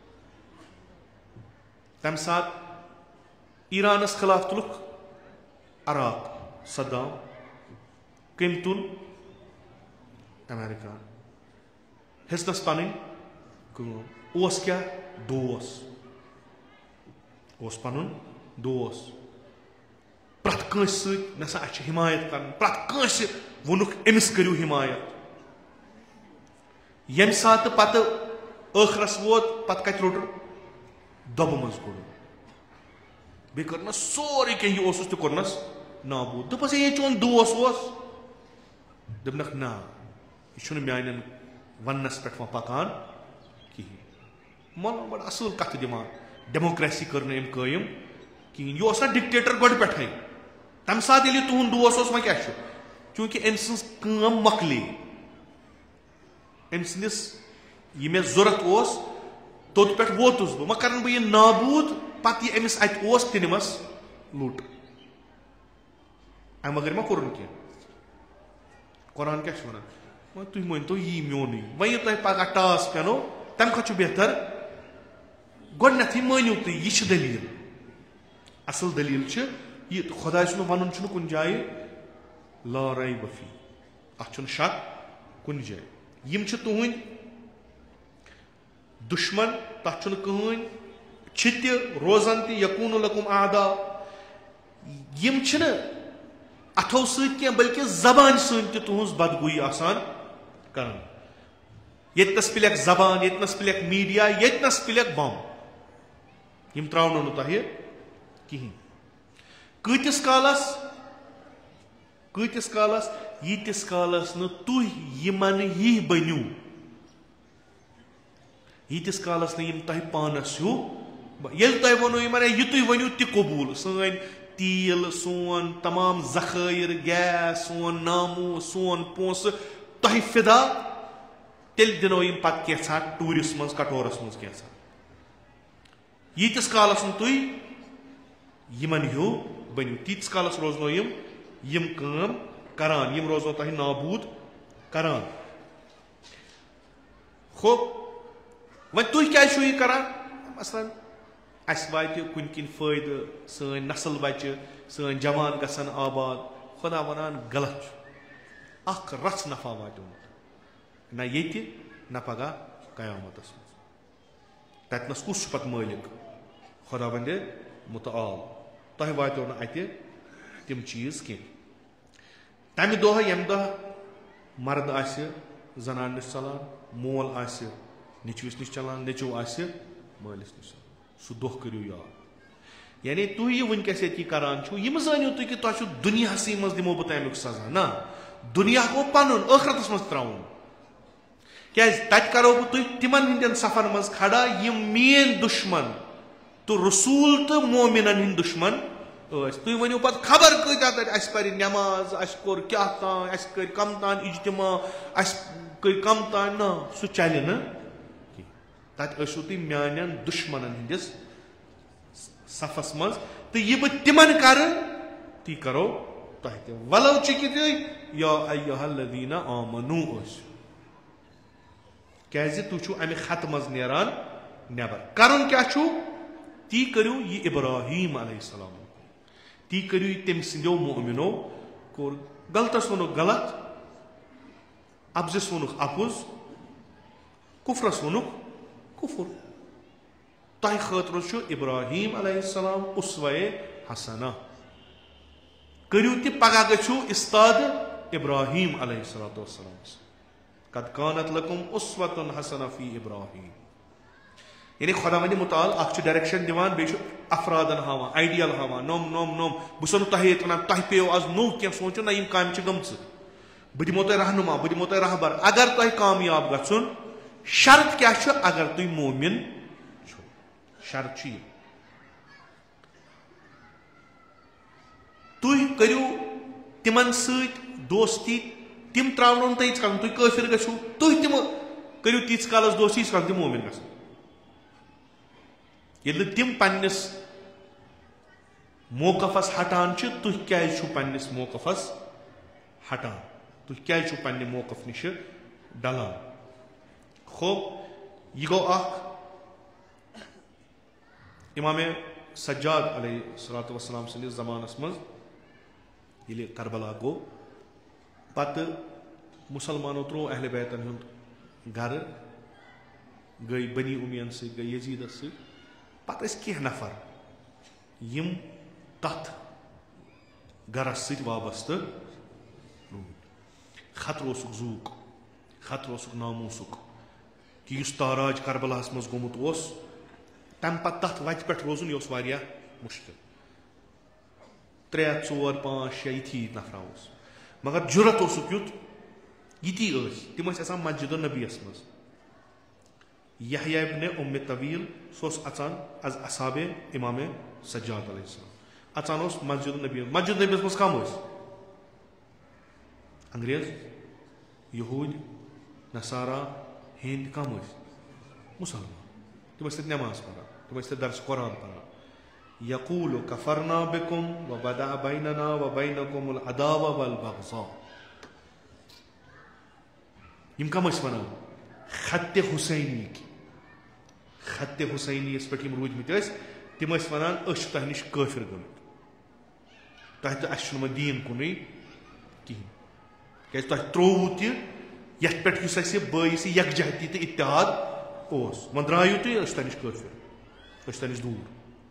तम सात ईरानस खिलाफ तुलुक अराक सद्दाम कम तुल अमेरिका हिस्नस पन ओस क्या दोस ओस पन दोस प्रत कंस सत नसा अच्छे हिमायत कर प्रत कंस वोनुक अमिस करू हिमायत यम सात पत ٲखरस वोत पत कत रोट दब मज कोड़ बे करनस सोरे कह यह तो कोरनस नाबूद दपस ये चोन दोस वोस दपनक ना यह मान वनस पे पकान कहें मन बड़ असल कत दिमान डेमोक्रेसी कर अम कयम कहें यह ना डिक्टेटर गोड पे तम सात ये तुहद दोस वो क्या चूंकि अम सम मकले अम सदिस यह मे जरूरत तोत पे वोतुस बह वह कर बह यह नाबूद पत यह अमिस अत त निमस लुट अम मगर मा कोर कह कुरान क्या वन तुम वन तो यी मोन वह तुम पगह टास पेनो तम खत बेहतर गोडनथ मानिव तुम यह दलील असल दलील यह खुदा सुन वन कुन जाए ला रैब फी अत शक कुन जाए यम तुहद दुश्मन तथ कहन छित रोजन त यकून लकुम आदा यम अथो सत बल्कि जबान सन तुहज बदगोई आसान करान यतनस पिलक जबान यतनस पिलक मीडिया यतनस पिलक बम यम त्रावन नु तह कहीं कतिस कालस कतिस कालस यीतिस कालस न तुह यमन ही बनियो यीतिस कालस न यम तह पानस हो येल तह वनो यमन यह तुह वनियो ति कबूल सन तेल सोन तमाम जखायर गैस सोन नामो सोन पोस तह फिदा तेल दिनो यम पत कैसा टूरिस मज कटोरस मज कैसा यीतिस कालस न तुह यमन हो बनियो तीतिस कालस रोजनो यम यम काम करान यम रोजनो तह नाबूद करान खो वन तुह क्या यह करान मसलन अस वात कुन किन फायद सन नस्ल बचे सन जवान गसन आबाद खुदा वनान गलत अख रच नफा वातोमुत न ये न पगह कयामतस ततनस कुस पत मालिक खुदा वंदे मुतआल तह वातो न अत तिम चीज कह तमि दह यम दह मर्द आसि जनान निश चलान मोल आसि निचुस निश चलान नेचो आसि मालिस निश सह दह करू याद यानी तुह यह वनकस ये करान यम जानियो तुह कि तुह दुनिया मज दिमो बह तमिक सजा ना दुनिया गो पन आखरतस मज त्राउन क्या तत करो बह तुह तिमन हंदन सफर मज खड़ा यम मेन दुश्मन तो रसूल तो मोमिनन हिंद दुश्मन तुह वनियो पत खबर कत अस पर नमाज अस कोर क्या तान अस कर कम तान इज्तिमा अस कर कम तान ना सह चल न तत असु तुम मान दुश्मनन हंदिस सफस मज तो यह बह तिमन कर ती करो तह त वलो कि या अय्युहल्लज़ीना आमनू क्या तुह अमि खत मज नेरान नेबर करन क्या ती करू यह इब्राहीम अलैहिस्सलाम ती करू तम सो मोमिनो कोर गलतस वोनुक गलत अफजस वोनुक अफुज कुफरस वोनुक कुफुर तह खतर इब्राहीम अलैहिस्सलाम उस्वे हसना करियो ते पगह गछू इस्ताद इब्राहिम अलैहिस्सलातु वस्सलाम कद कानत लकुम उस्वतुन हसना फी इब्राहिम यानी खुदा वंद मुताल अख डायरेक्शन दिवान बे अफरादन हावान आइडियल हावान नोम नोम नोम बह तह वन तह पे आज नो क्या सोचो ना यम काम गम बह दिमो तुम रहनुमा बह दिमो तुम रहबर अगर तुम कामयाब गछुन शर्त क्या अगर तुम मोमिन छो शर्त तुम करियो तिमन सत दोस्ती तिम त्रावन तयीच काल तुम काफिर गो तुम तिम करियो तीस कालस दोस्ती काल तुम मोमिन ग ये तिम पन्निस मौकफस हटान तुह क्या पन्निस मौकफस हटान तुह क्या पन्ने मौकफ निश डलान खो यह गो अख इमाम सज्जाद अलैहिस्सलातु वस्सलाम सलिस ज़मानस मज ये करबला गो पत मुसलमानों त्रो अहले बैतन हुंद घर गई बनी उमियन से गई यजीद से पत कह नफर यम तथ गरस सत वाबस्त खतर ओसुक जूक खतर ओसुक नामूसुक कि युस ताराज करबलास मज गोमुत ओस तम पत तथ वत पे रोजुन यह वारिया मुश्किल त्रे चोर पांच शे यथी नफरा ओस मगर जुरत ओसुक युत यती तिम आसान मस्जिद नबीस मज यहया इब्ने उम्मे तवील सोस अचान अज असहाबे इमाम सज्जाद अलैहिस्सलाम अचान ओस मस्जिद नबी मस्जिद नबीस मज कम अंग्रेज यहूद नसारा हिंद कम मुसलमान तुम तक नमाज पढ़ा तुम तक दर्स कुरान पढ़ा यकूल कफरना बिकुम व बदा बैनना व बैनकुमुल अदावा वल बग़ज़ा यम कम वन खत हुसैनी खत हुसैनी पे रूदमत तिम वन तह नश काफिर गमत तह तो अस दीन कुन कहें क्या तह त्रोवु तथ पे बस यकजहती तो इत्तेहाद ओस वन द्रायु तुम तह नश काफिर तह नश दूर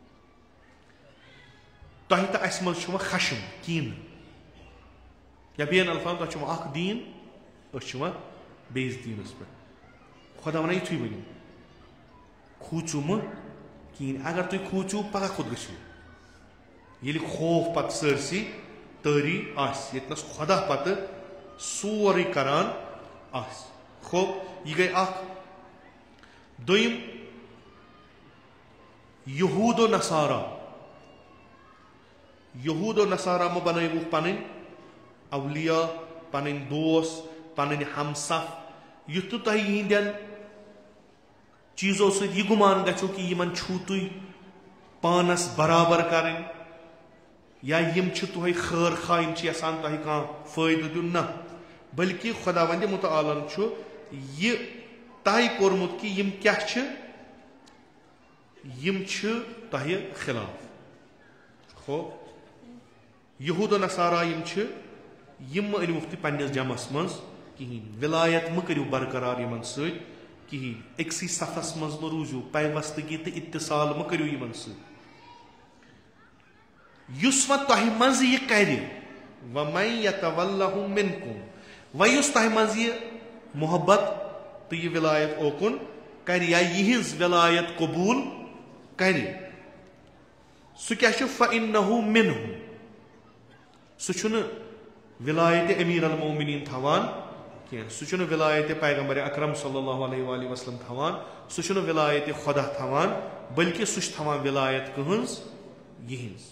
तह तो अस मज खशम कीन या बेन अल्फाज तह दीन बेस दीनस पे खुदा वन यु वन खूचु म कहें अगर तुम खूचु पगह खुद गो ये खौफ पत सरसी तारी आस खुदा पत सोरे करान आस खो यह गई अख दोयम यहूदो नसारा यहूदो नसारा म बनव पन अवलिया पन दोस पन हमसफ युत तुम यहंदन चीजों से यह गुमान गो कि यमन छू तु पानस बराबर कर या यम तुह खैर खा यम यसान तुह कह फायदे दिन ना बल्कि खुदा वंद मुतआलन यह तय कोरमुत कि यम क्या यम तह खिलाफ खो यहूद नसारा यम यम अनमुख पन्निस जमस मज कहें विलायत म करियो बरकरार यमन सत कहें एकसी सफस मज म रूजू पैवस्तगी तो इत्तिसाल म करियो यमन सत युस व तह मज यह कर वमन यतवल्लहु मिनकुम व युस तह मज यह मोहब्बत तो यह विलायत ओकुन कर या यहिंज विलायत कबूल कर सह क्या फइन्नहु मिन्हु सह विलायत अमीर अल मोमिनीन थवान कह सह विलायत पैगंबर अकरम सल्लल्लाहु अलैहि वसल्लम थवान सह विलायत खुदा थवान बल्कि सह थवान विलायत कहज यहिंज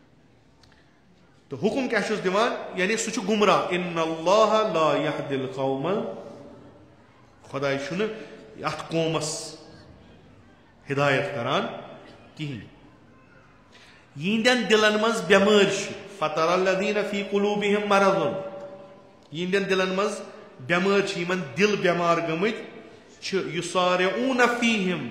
तो हुकुम क्या दिवान यानी सह गुमराह इन्नल्लाह ला यहदिल कौमल खुदा अत कौमस हिदायत करान कहें यहंदन दिलन मज बेमार फतरल्लज़ीना फी कुलूबिहिम मरज़ुन यहंदन दिलन मज बेमार यमन दिल बेमार गमत युसारिऊन फीहिम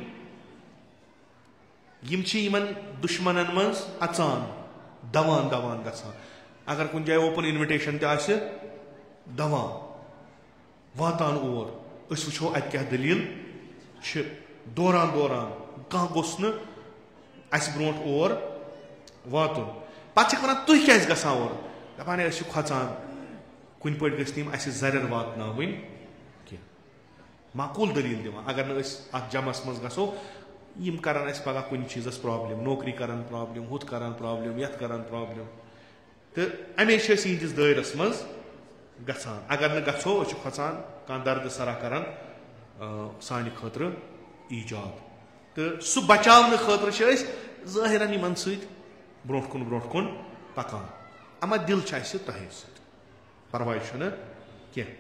यम यमन दुश्मनन मज अचान दवान दवान गसान अगर कुन जाए ओपन इन्विटेशन तह दवान वातान और अस वुचो अत क्या दलील दौरान दौरान कह गोस न अस ब्रोट और वातुन पे वन तुह क्या गसान और दपान अस खोचान कुन पे गम अस जर वातन कह माकूल दलील दिवान अगर न जमस मज गो यम करान पगह कुन चीज़ प्रॉब्लम नौकरी करान प्रॉब्लम हुत करान प्रॉब्लम यथ करान प्रॉब्लम तो अमे यहदिस दायरस मज गसान अगर न गो खोचान कह दर्द सरा करान सान खतर ईजाद तो सह बचाव खतर ज़ाहिरन इन ब्रो कुन ब्रो कुन पकान अमा दिल तह परवाह कह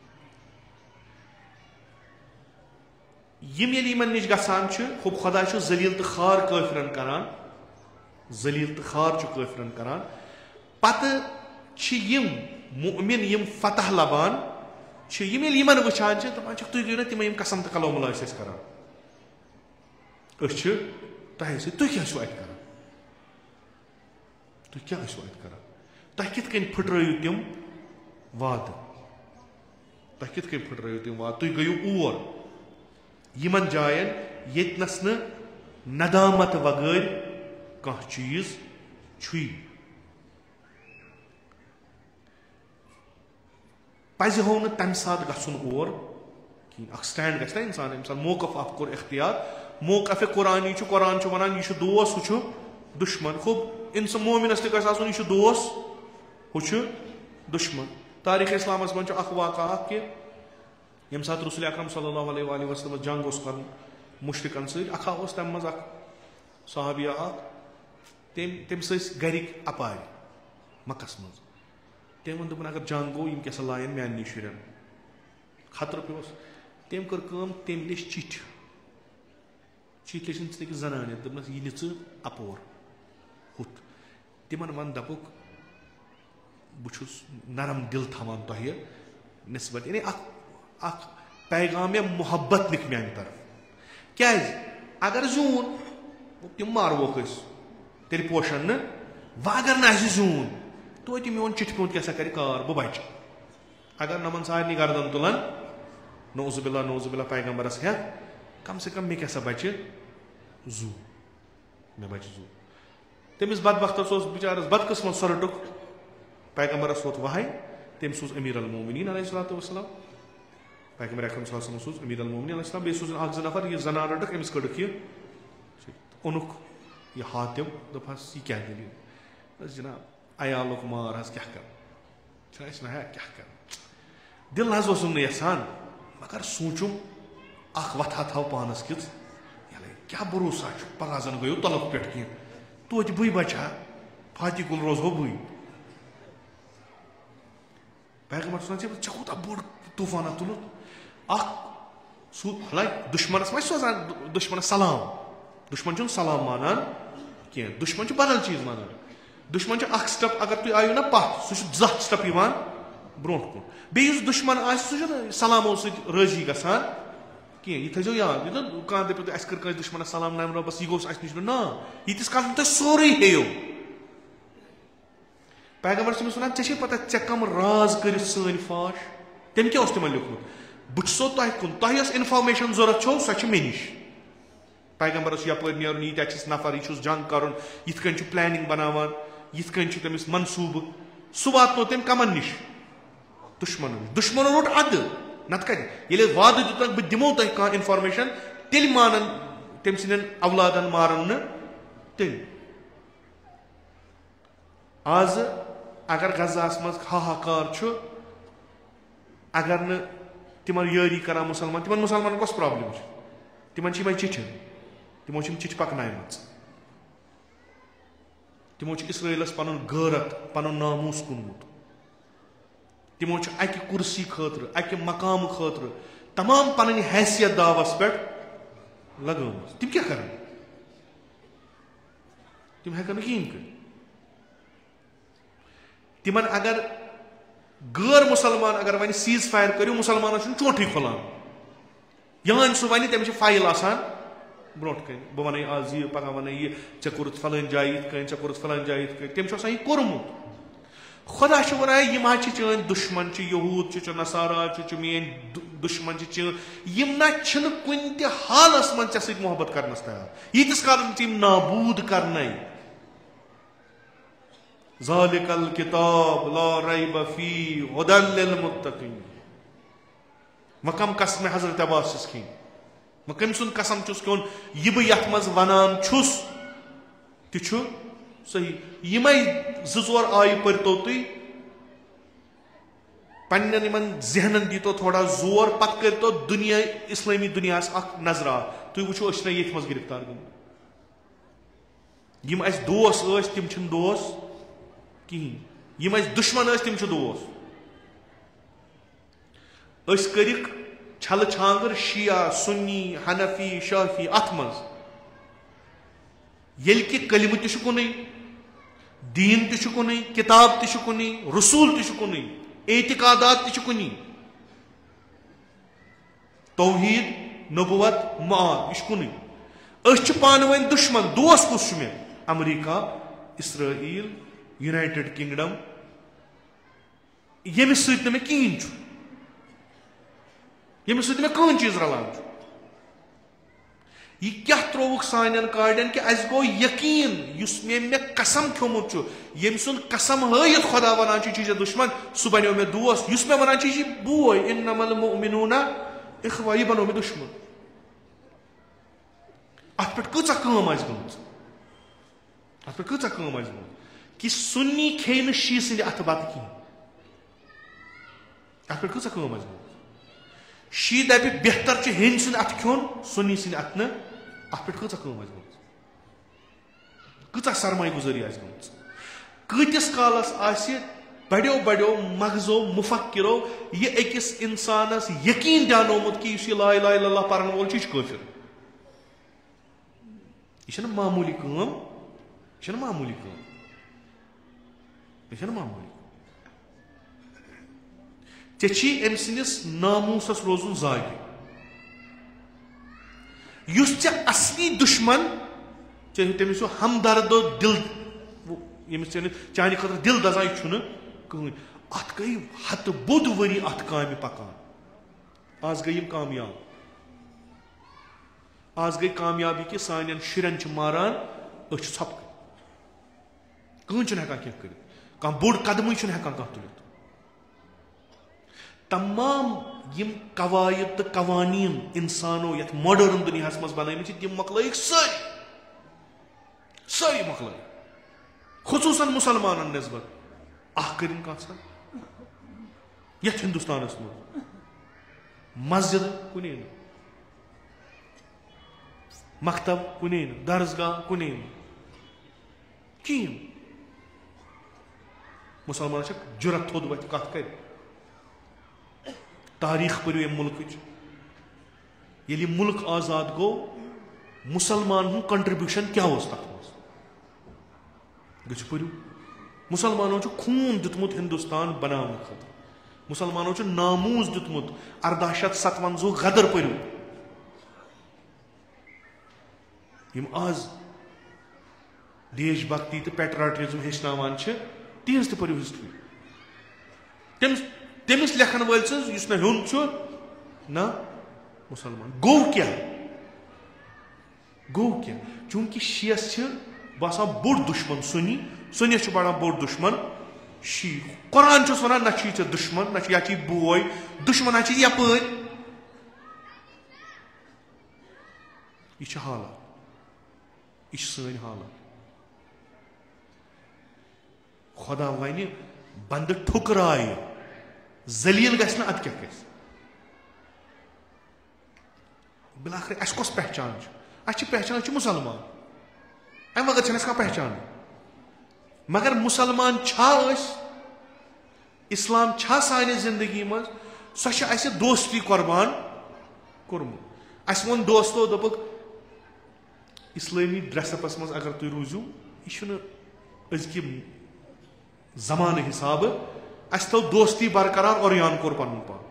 यम यमन निश गसान खुब खुदा जलील तो खार काफिरन करान जलील तो खार काफिरन करान पत यम मुमिन यम फतह लबान यम यमन वुचान दपान तुम गो ना तिम यम कसम तो कलो मुलाज करान तह तुम क्या करान तुम क्या करान तह कित कन फुटरयु तिम वाद तह कित कन फुटरयु तिम वाद तुम गयु और यमन जायन यतनस न नदामत वगैर कह चीज छुई पज हो तम सात गुन और कह स्टैंड गना इंसान इंसान मौकफ अफ कोर इख्तियार मौकफ कुरानी कुरान वनान यह दोस हु दुश्मन खूब इंस मोमिनस तह यह दोस हु दुश्मन तारीख इस्लामस मन अख वाक़ा कि यम सात रसूल अकरम सल्लल्लाहु अलैहि वसल्लम जंग उस कर मुशरिकन सखा तम मज सहाबिया तम तम गरिक अपार मक्कस मज तम वो दोपन अगर जंग गो यम क्या लायन मानी शुरन खतर पे तम कर तम लिच चिठ चिठ लिचन अकिस जनान दोपनस यह नी अपोर हुत तिमन वन दपुक बहु नरम दिल थवान तह नस्बत यानी अख पैगाम मोहब्बत लिख मान तरफ क्या अगर जून तम मारवोक तेल पोशन न वह अगर ना जून तो मोन चिठ पे क्या कर कार बह बच अगर नमन सारे गर्दन तुलान नौजुबिल्ला नौजुबिल्ला पैगम्बरस हे कम से कम मे क्या बचे जू मे बचे जू तमिस बदबख्तस बिचारस बदकिस्मत सह रटुक पैगम्बरस वोत वहाय तम सूज अमीर अल मोमिनीन अलैहिस्सलातु वस्सलाम पैगम्बर अकरम सल्लल्लाहु अलैहि वसल्लम सूज अमीर अल मोमिनीन अलैहिस्सलाम बे सूज अख नफर यह जनान रटुक अमिस कड़क यह ओनुक यह हातिम दपस यह क्या दलील जनाब अयालुक मार क्या कर ना क्या कर दिल नसम यसान मगर सोचुम अख वथा थव पानस कित क्या भरोसा पगह जन गयो तलब पे कह तो बी बचा फाति कुल रोजो बी पैगम्बर सन चे कूत बोड़ तूफाना तुलुत हालांकि दुश्मनस मा सोजान दुश्मन सलाम दुश्मन सलाम मानान कह दुश्मन बदल चीज मानान दुश्मन अख स्टेप अगर तुम आयु ना पथ सह जत स्टेप ब्रो कुन बेस दुश्मन सह सलामो सत राजी गसान कह यह थो याद यह कह दप अस कर दुश्मन सलाम नाम रबस यह गोस अस निश ना यीतिस काल तुम सोरे हेयो पैगम्बर सो वन ऐ पता ऐ कम राज कर सन फाश तम क्या तिम लिखमुत बो तह कुन तह इन्फॉर्मेशन जरूरत छो सह मे निश पैगम्बर यप नीर ये नफर यह जंग कर यथ कन प्लानिंग बनावान यथ कन तमिस मनसूब सह वातो तम कमन निश दुश्मन दुश्मन रोट अद नत कत वाद दुत बह दिमो तह कह इन्फॉर्मेशन तेल मानन तम सदन अवलादन मारन तेल आज अगर गजास मज हाहाकार अगर न तिम यारी कर मुसलमान तिम मुसलमान कस प्रॉब्लम तिम चिठ तिमो चिठ पकन तिमो इसराइलस पन गैरत पन नामूस कुनमुत तिमो अकि कुर्सी खतर अकि मकाम खतर तमाम पन हैसियत दावस पे लगम तिम क्या कर तिम हेकन कहें कर तिमन अगर गैर मुसलमान अगर वन सीज फायर करो मुसलमान चोटी खोलान यान सह वन तम फाइल आसान ब्रो कन बह वन आज यह पगह वन यह ऐ कोर फलान जाय ये ऐ कोर फलान जाय तम यह कोर्मुत खुदा वन यम चान दुश्मन यहूद नसारा मेन दुश्मन यम ना कुन त हालस मन ऐ सत मोहब्बत करनस तैयार यीतिस काल तम नाबूद कर ज़ालिकल किताब ला रैब फी हुदल लिल मुत्तक़ीन। वह कम कसम हजरत अब्बास की वह कम सुन कसम चुस क्यों यह बह यथ मज वनान छुस तु सही यिमै जोर आय पर्तो तुई पन्न इन जहनन दीतो थोड़ा जोर पत करतो दुनिया इस्लामी दुनिया अख नजरा तुई वुचो अस ये मज गिरफ्तार गम यम अस दोस अस तिम छन दोस कहीं यम अस दुश्मन अस तिम छ दोस अस करिक छल छांगर शिया सुन्नी हनफी शाफी अथ मज येल कि कलिम तु कुन दीन तु कुन किताब तु कुन रसूल तु कुन एतिकादात तु कुन तौहीद नबुवत माद यह कुन अस पान वन दुश्मन दोस्त कुस मे अमेरिका इसराइल यूनाइटेड किंगडम यमिस सत मे कहें यमिस सत मे कौन चीज रलान यह क्या त्रोवुक सान काड़न कि अस गो यकीन युस मे मे कसम खियोमुत यम सुन कसम हयत खुदा वनान चीज दुश्मन सह बनो मे दोस्त युस मे वनान चीज बोय इन्नमल मुमिनूना इख्वा यह बनो मे दुश्मन अत पे कचा कम आज गम अत पे कचा कम आज गम कि सुन्नी खे न शी सद अथ बत कहें अत पे कचा कम आज गम शी दपि बेहतर हेन सद अथ खोन सुन्नी सद अथ न अत पे कचा कम आज गम कचा सरमाय गुजारी आज गम कतिस कालस आसि बड़ो बड़ो मगजो मुफक्किरो यह अकिस इंसानस यकीन दियानोमुत कि यह ला इलाहा इल्लल्लाह परन वोल यह काफिर यह मामूली कम यह मामूली कम यह मामूली चे अम सिंदिस नामूसस रोजुन जागे युस चे असली दुश्मन चाहे तमिस हमदर्दो दिल यमिस चाने खतर दिल दजाई छुन कहीं अत गई हत बोध वरी अत काम पकान आज गई कामयाब आज गई कामयाबी कि सान शुरन मारान अ छप कहें हेकान कह कर कह बोड़ कदम हेकान कह तुलित तमाम यम कवायद तो कवानीन इंसानो यथ मॉडर्न दुनिया मज बन तम मकल सारी सारी मकल खुसूसन मुसलमान नस्बत अह करिन कह यथ हिंदुस्तान मज मस्जिद कुने मकतब कुने दरसगाह कुने कहें मुसलमान जुरत थोद वत कत कर तारीख पढ़ो यम मुल्क ये मुल्क आजाद गो मुसलमान कंट्रीब्यूशन क्या तथ मज पढ़ो मुसलमानों खून दितमुत हिंदुस्तान बनाने खतर मुसलमानों नामूज दितमुत अर्दा शत सतवंजो गदर पढ़ो यम आज देशभक्ति तो पेट्रियटिज्म हेचनावान तिज पढ़ो हिस्ट्री तमिस तमिस लेखन वल ना हूं ना मुसलमान गो क्या गो क्या चूंकि शियस बसान बोड़ दुश्मन सुनी सुनिस बड़ा बोड़ दुश्मन शी कुरान वन ना चे दुश्मन ना या बोय दुश्मन यप यह हालत यह सन हालत खुदा वन बंद ठुकराय जलील गस अत क्या गस बिलाखिर अस कस पहचान अस पहचान मुसलमान अम वगर कह पहचान मगर मुसलमान इस्लाम सान जिंदगी मज सो दोस्ती कुर्बान कोर्मुत अस वो दोस्तो दोपक इस्लामी ड्रेसअपस मज अगर तुम रूजू यह अजकि जमान हिसाब अस थो दोस्ती बरकरार और यान कोर पन पान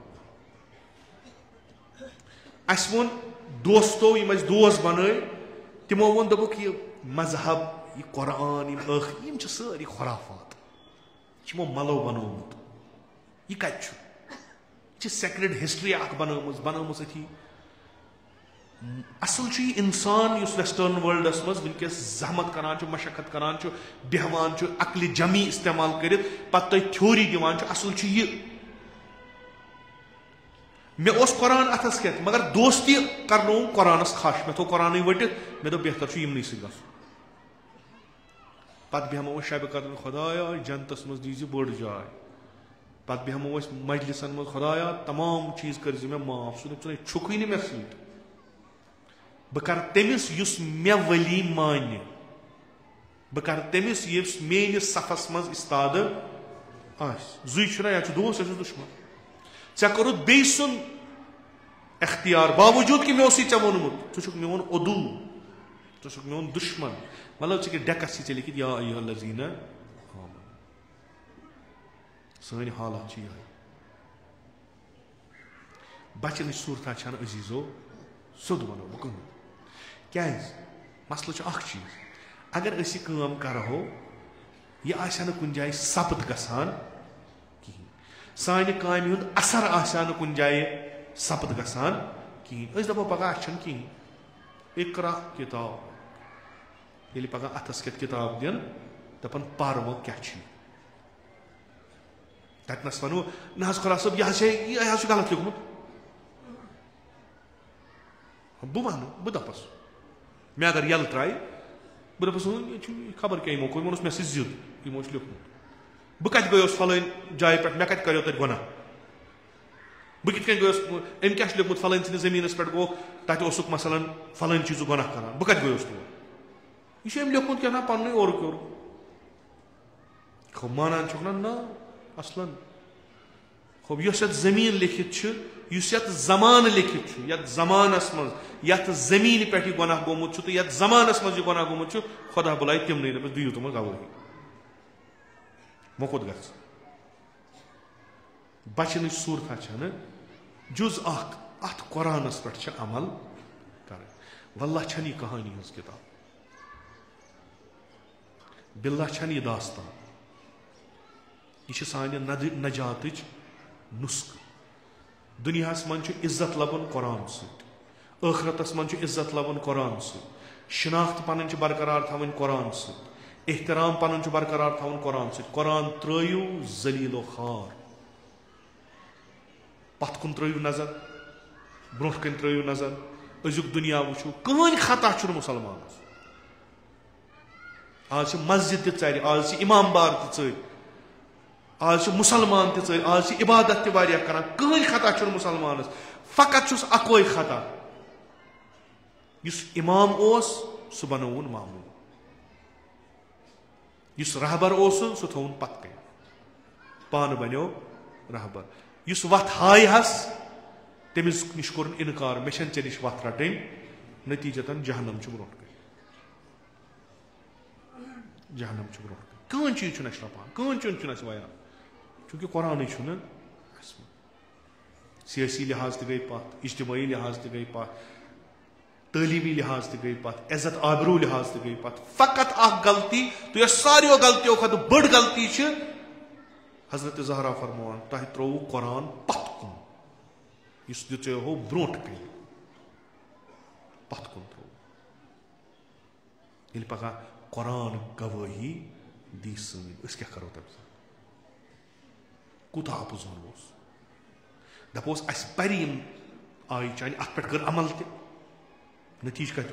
अस वो दोस्तो यम दोस्त बन तमो वो दोपक यह मजहब यह कुरान यम सारी खुराफात यमो मलो बनोमुत यह कत सेक्रेड हिस्ट्री अख बनोमुत बनोमुत अथी असल छु इंसान युस वेस्टर्न वर्ल्डस मज वनकस जहमत करान छु मशक्कत करान छु बेहवान छु अक्ल जमी इस्तेमाल करित पत तय थ्योरी दिवान छु असल छु ये मे ओस कुरान अथस खेत मगर दोस्ती करनो कुरानस खाश मे थो कुरान वटित मे दो बेहतर छु यमनी सि गस पत बेहमो शब कदर खुदाया जन्नतस मज दीजि बड़ जाय पत बेहमो मजलिसन मज खुदाया तमाम चीज कर मे माफ सुन छु छुक ही मे सत बह कर तमिस युस मे वली मान बह कर तमिस युस मेनिस सफस मज इस्ताद आस जुई छुना या दोस्त या दुश्मन ऐ कोरुत बे सुन इख्तियार बावजूद कि मे उसी ऐ वोनमुत छु मोन ओदू छु मोन दुश्मन मतलब चे डेकस से लिखित या अय्युहल्लज़ीना सन हालत यह बचन सूरत छन अजीजो सोद वनो बह कह क्या मसल चीज अगर अस काम करो यह आसा कुन जाए सपत गसान कहीं सान कामि हुंद असर आसा कुन जाए सपत गसान कहीं दपो पगह अचन कहीं इकरा किताब ये पगह अथस कत किताब दिन दपन पर वो क्या तथनस वनो ना खुदा सब यह यह गलत लिखमुत बह वन बह दपस मे अगर यल त्राय बह दपस खबर क्या यमो कोर वोनस मे जिद यमो लिखमुत बह कत गयोस फलान जाय पे मे कत करो तत गुनाह बह कित गयोस अम क्या लिखमुत फलान सन्दस जमीनस पे गो तत ओसुक मसलन फलान चीज गुनाह करान बह कत गयोस तोर यह लिखमुत क्या ना पन्न और क्योर खो मानान छुक ना ना असलन खो यस जमीन लिखित युस यत जमान लिखित यत जमानस मज यत जमीन पे गुनाह गोमुत तो यत जमानस मज गुनाह गोमुत खुदा बुलाय तिमन दपस दियो तुम गवाही मोकुत ग बचन सूरत छन जुज अत कुरानस पे अमल कर वल्लाह छन यह कहानी हज किताब बिल्लाह छन यह दास्तान यह सान नजात नुस्ख दुनिया मन इज्जत लबन कुरान सखरतस मन इज्जत लबन कुरान शिनाख्त पन बरकरार थवन कुरान एहतराम पन बरकरार थवन कुरान कुरान त्रयू जलीलो खार पत कुन त्रयू नजर ब्रो कन त्रयू नजर अजुक दुनिया वो कहन खता मुसलमान आज मस्जिद तर आज इमाम बार तर आज मुसलमान तर आज इबादत तह कहन खता मुसलमान फकत अकोई खता इमाम ओस सह बनोन मामूल इस रहबर ओस सह थोन पत पान बनो रहबर इस वत हायहस तमिस निश कोर इनकार मे छन ऐ निश वत रटन नतीजतन जहनम ब्रो जहनम ब्रो कहन चीज रपान कहन चुन वयान चूंकि कुरान सियासी लिहाज तह गई पत इज्तमाही लिहाज तह गई पत तलीमी लिहाज तह गई पत इज्जत आबरू लिहाज तह गई पत फकत अख गलती तो यह सारियों गलतियों खुद बड़ गलती हजरत ज़हरा फरमान तह त्रोव कुरान पत कुन इस दित हो ब्रोट कन पत कुन त्रोव ये पगह कुरान गवाही दी सन क्या करो तम कूत आपुज वनोस दपोस अस पर आय चान अत पे कर अमल त नतीज कत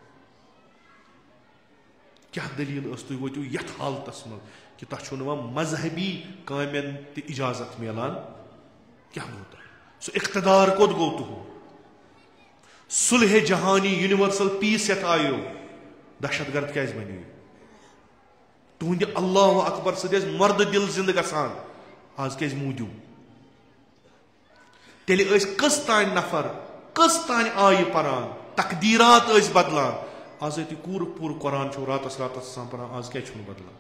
क्या दलील तुम वो ये हालतस मज कि तुम मजहबी कामन त इजाजत मिलान क्या गो तुम सह इख्तदार कोत गो तुह सुलह जहानी यूनिवर्सल पीस ये आयो दहशतगर्द क्या बनो तुंद अल्लाह अकबर सद मर्द दिल जिंद गसान आज क्या मूदू तेल कस तान नफर कस तान आय पान तकदीरात बदलान आज तुम पूर पूर कुरान रातस रातस पान आज क्या बदलान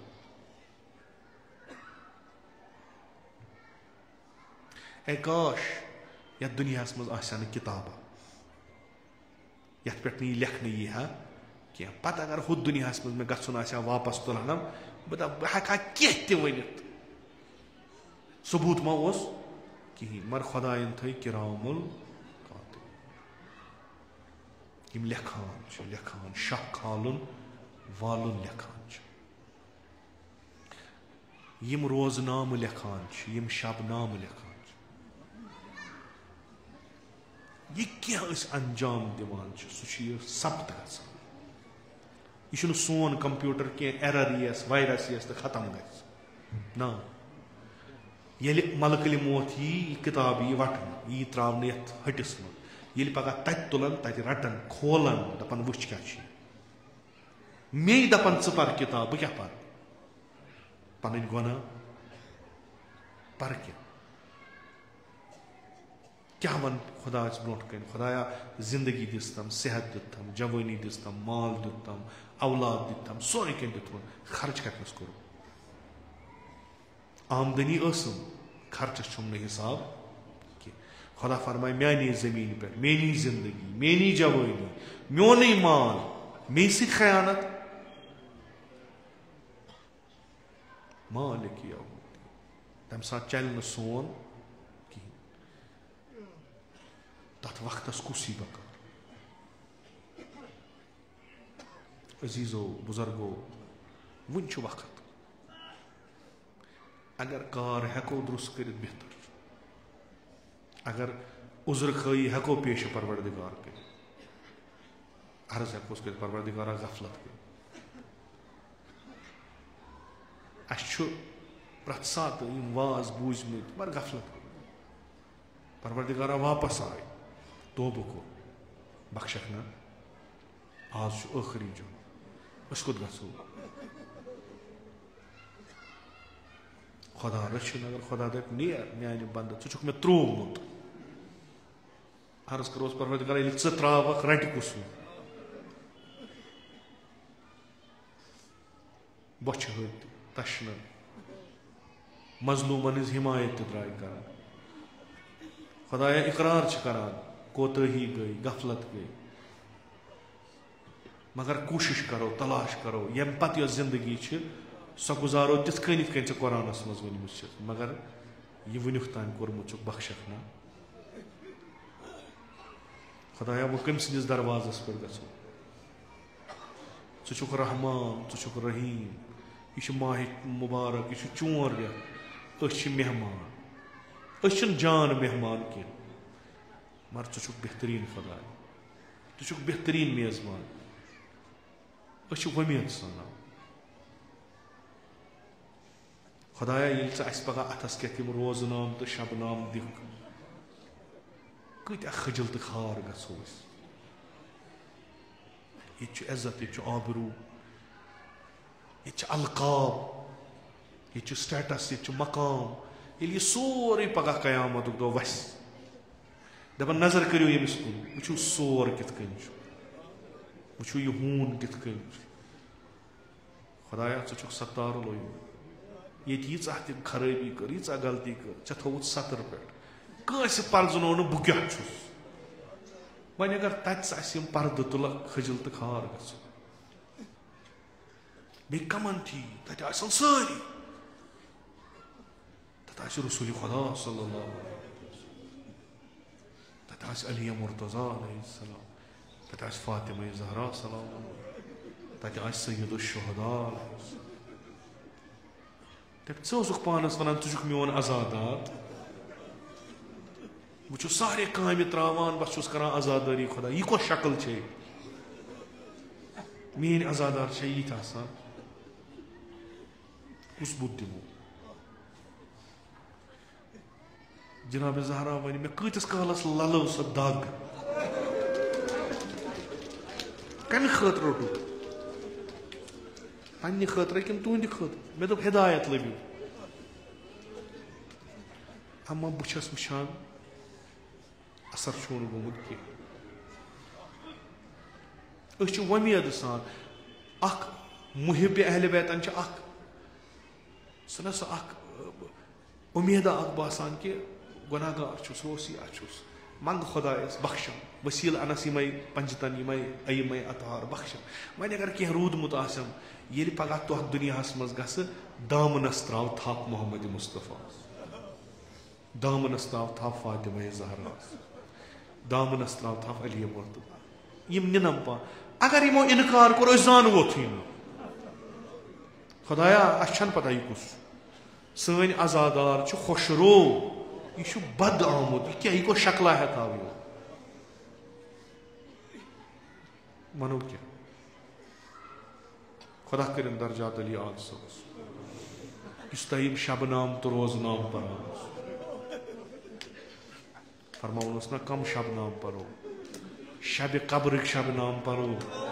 ए काश ये दुनिया मज किताबा ये पे लिखन यी हा क्या पत अगर हु दुनिया मज मे गुन वापस तुलनम बह बह हेका कह वनित सबूत मा कहीं मर खुदायन थी किरामुल कातिब यम लेखान लेखान शह खालुन वालुन लेखान यम रोजनाम लेखान यम शबनाम लेखान यह क्या अंजाम दिवान सह सब्त गसान यह सोन कंप्यूटर कह एरर यस वायरस यस तो खत्म गस ना ये मलकल मौत यी किताब यी वटन यी त्रावन ये हटिस मज ये पगह तत तुलन तत रटन खोलन दपन वुच क्या मे दपन च पर किताब बह क्या पर पन गुना पर क्या क्या वन खुदा ब्रोट कन खुदाया जिंदगी दिस्तम सेहत दितम जवानी दिस्तम माल दितम औलाद दितम सोरे कन दित खर्च कतनस कोर आमदनी असम खर्च छुम हिसाब कि खुदा फरमाए मानी जमीन पे मेनी जिंदगी मेनी जवानी मोन माल मे सी खयानत मालिक तम सात चल न सोन कहें तथ वक्तस कुसी बकार अजीजो बुजुर्गो वन वक्त अगर कार हेको दुरुस्त कर बेहतर अगर उज्र खई हेको पेश परवरदिगार कर अर्ज हेकोस कर परवरदिगारा गफलत कर अच्छु प्रत सात वाज बूझमत मगर गफलत कर परवरदिगारा वापस आए तोबह को बख्शक ना आज आखिरी जो अस कुत गो खुदा रचन अगर खुदा दप नेर मान बंद च मे त्रोवमुत अर्ज करोस परवरदिगारा ये च त्रावक रट कुस बच हत तशन मजलूमन हज हिमायत द्राय कर खुदाया इकरार करान कोताही गई गफलत गई मगर कोशिश करो तलाश करो यम पत यो जिंदगी सो गुजारो तिथ कन कन कुरानस मज वनमुत मगर यह वनुक तान कोरमुत बख्शक ना खुदाया वो कम सदिस दरवाजस पे गो षुक रहमान षुक रहीम यह माह मुबारक यह चोर रेत मेहमान अन जान मेहमान कह मगर षुक बेहतरीन खुदा षुक बेहतरीन मेजबान वमीद सान खुदाया ये पगह अथस के तम रोजनाम तो शबनाम दिख कत खजल तो खार गो ये इज्जत ये आबरू ये अलकाब ये स्टेटस ये मकाम ये सोरे पगह कयामत दो वस दपन नजर करो यमिस कुन वो सोर कित वो यह हून कित खुदाया षुक सत्तार लोग ये यीचा तम खराबी कर यीचा गलती कर चे थोत सतर पे कस पर्जनो न बह क्या वन अगर तम पर्द तुल खजल तो खार ग कमन थी तन सारी तथ रसूल खुदा सल्लल्लाहु अलैहि वसल्लम तथ अली मुर्तज़ा अलैहिस्सलाम तथ फातिमा ज़हरा सलाम तथ सय्यद शुहदा तब ोक पानस वन षुक मोन आजादात वो सारे काम त्रावान बस कर आजादारी खुदा यह कौन शक्ल है मेन आजादार ये कुस बुत दिमो जनाब ज़हरा वन मे कतिस कालस ललो सो दाग कम खत रोटू पन्ने खतर कि तुंद खत मे दोप हिदायत लभ्यू अम्मा बस वुचान असर छोन गोमुत कह वमीद सान अख मुहिब अहल बैतन सह सह उम्मीद बासान कि गुनाहगार छुस रोसिया छुस मंग खुदायस बख्शन वसील अनस यम पंजतन यम अयम अतार बख्शन वन अगर कह रूदमुत आसम ये पगह तुह दुनियास मज ग दामनस त्राव थप मोहम्मद मुस्तफ़ा दामनस त्राव थप फातिमा ज़हरा दामनस त्राव थप अली मुर्तज़ा यम निनम पा अगर यमो इनकार कोर जान वोथुई खुदाया अच्छन पता यह कुस सन अजादार खुशरो यह बद आमुद यह क्या यह शक्ला है था वनो क्या खुदा करिन दर्जात अली आग सबस इस तयम शबनाम तो रोजनाम पर फरमाउनस ना कम शबनाम परो शब कब्र शबनाम परो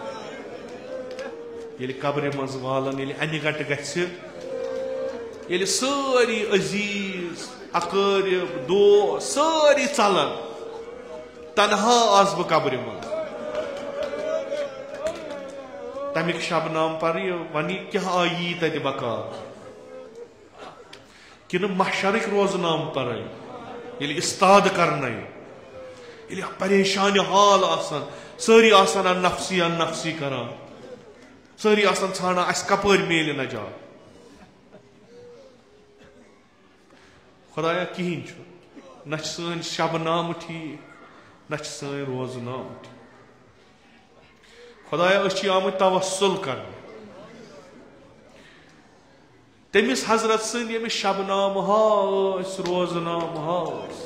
ये कब्र मज वालन ये अन गट ग सारी अजीज अकरब दोस्त सारी चलन तनहा आस बह कब्र मज तमिक शबनाम पर वन क्या आई तत बका कि महशरिक रोजनाम पर ये इस्ताद करना ये परेशान हाल आसान सारी आसान नफसी नफसी करान सारी आसान छाना अस कपर मेल नजा खुदाया कहें न सन शबनाम ठीक न सन रोजनाम ठीक खुदाया आम तवस्सुल कर तमिस हजरत सन यमिस शबनाम हास रोजनाम हास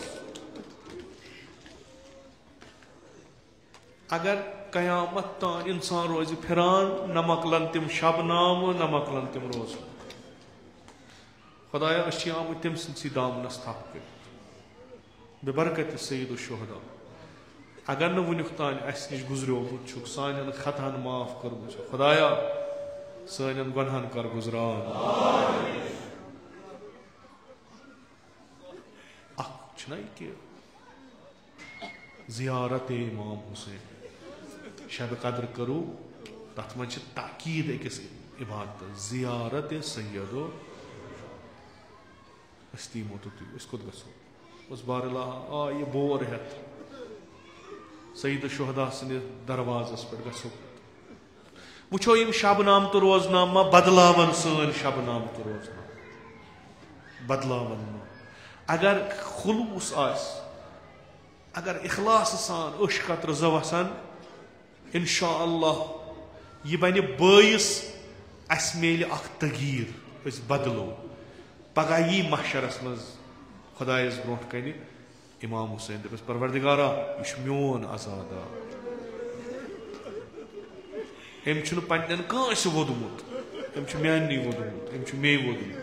अगर कयामत तान इंसान रोज फिरान न मकलन तिम शबनाम न मकलन तिम रोज खुदाया आम तम सी दामनस थप कर बेबरकत सईद शुहदा अगर न वुनुक तान अस निश गुजरोमुत छुक सान खतहन माफ कर्मुत खुदाया सान गुनहन कर गुजरान अखना कि जियारत इमाम हुसैन शब कद्र करो तथ मन ताकीद अकिस इबादत जियारत सैयदो अस्तीमो तो कोत गो उस बारला आ यह बोर हेत सईद शुहदा सद दरवाजस पे गो वो यम शबनाम तो रोजनामा बदलावन सन शबनाम तो रोजनाम बदलावन अगर खुलूस आस अगर इखलास सान अश कतर ज वसान इंशा अल्लाह यह बन बायस अस मेल अख तगीर अस बदलो पगह यी महशरस मज खुदायस ब्रोह कन इमाम हुसैन दपस परवरदिगारा यह मोन आजादा अम पन्न कांस वोदमुत अम मानी वोदमुत अम मे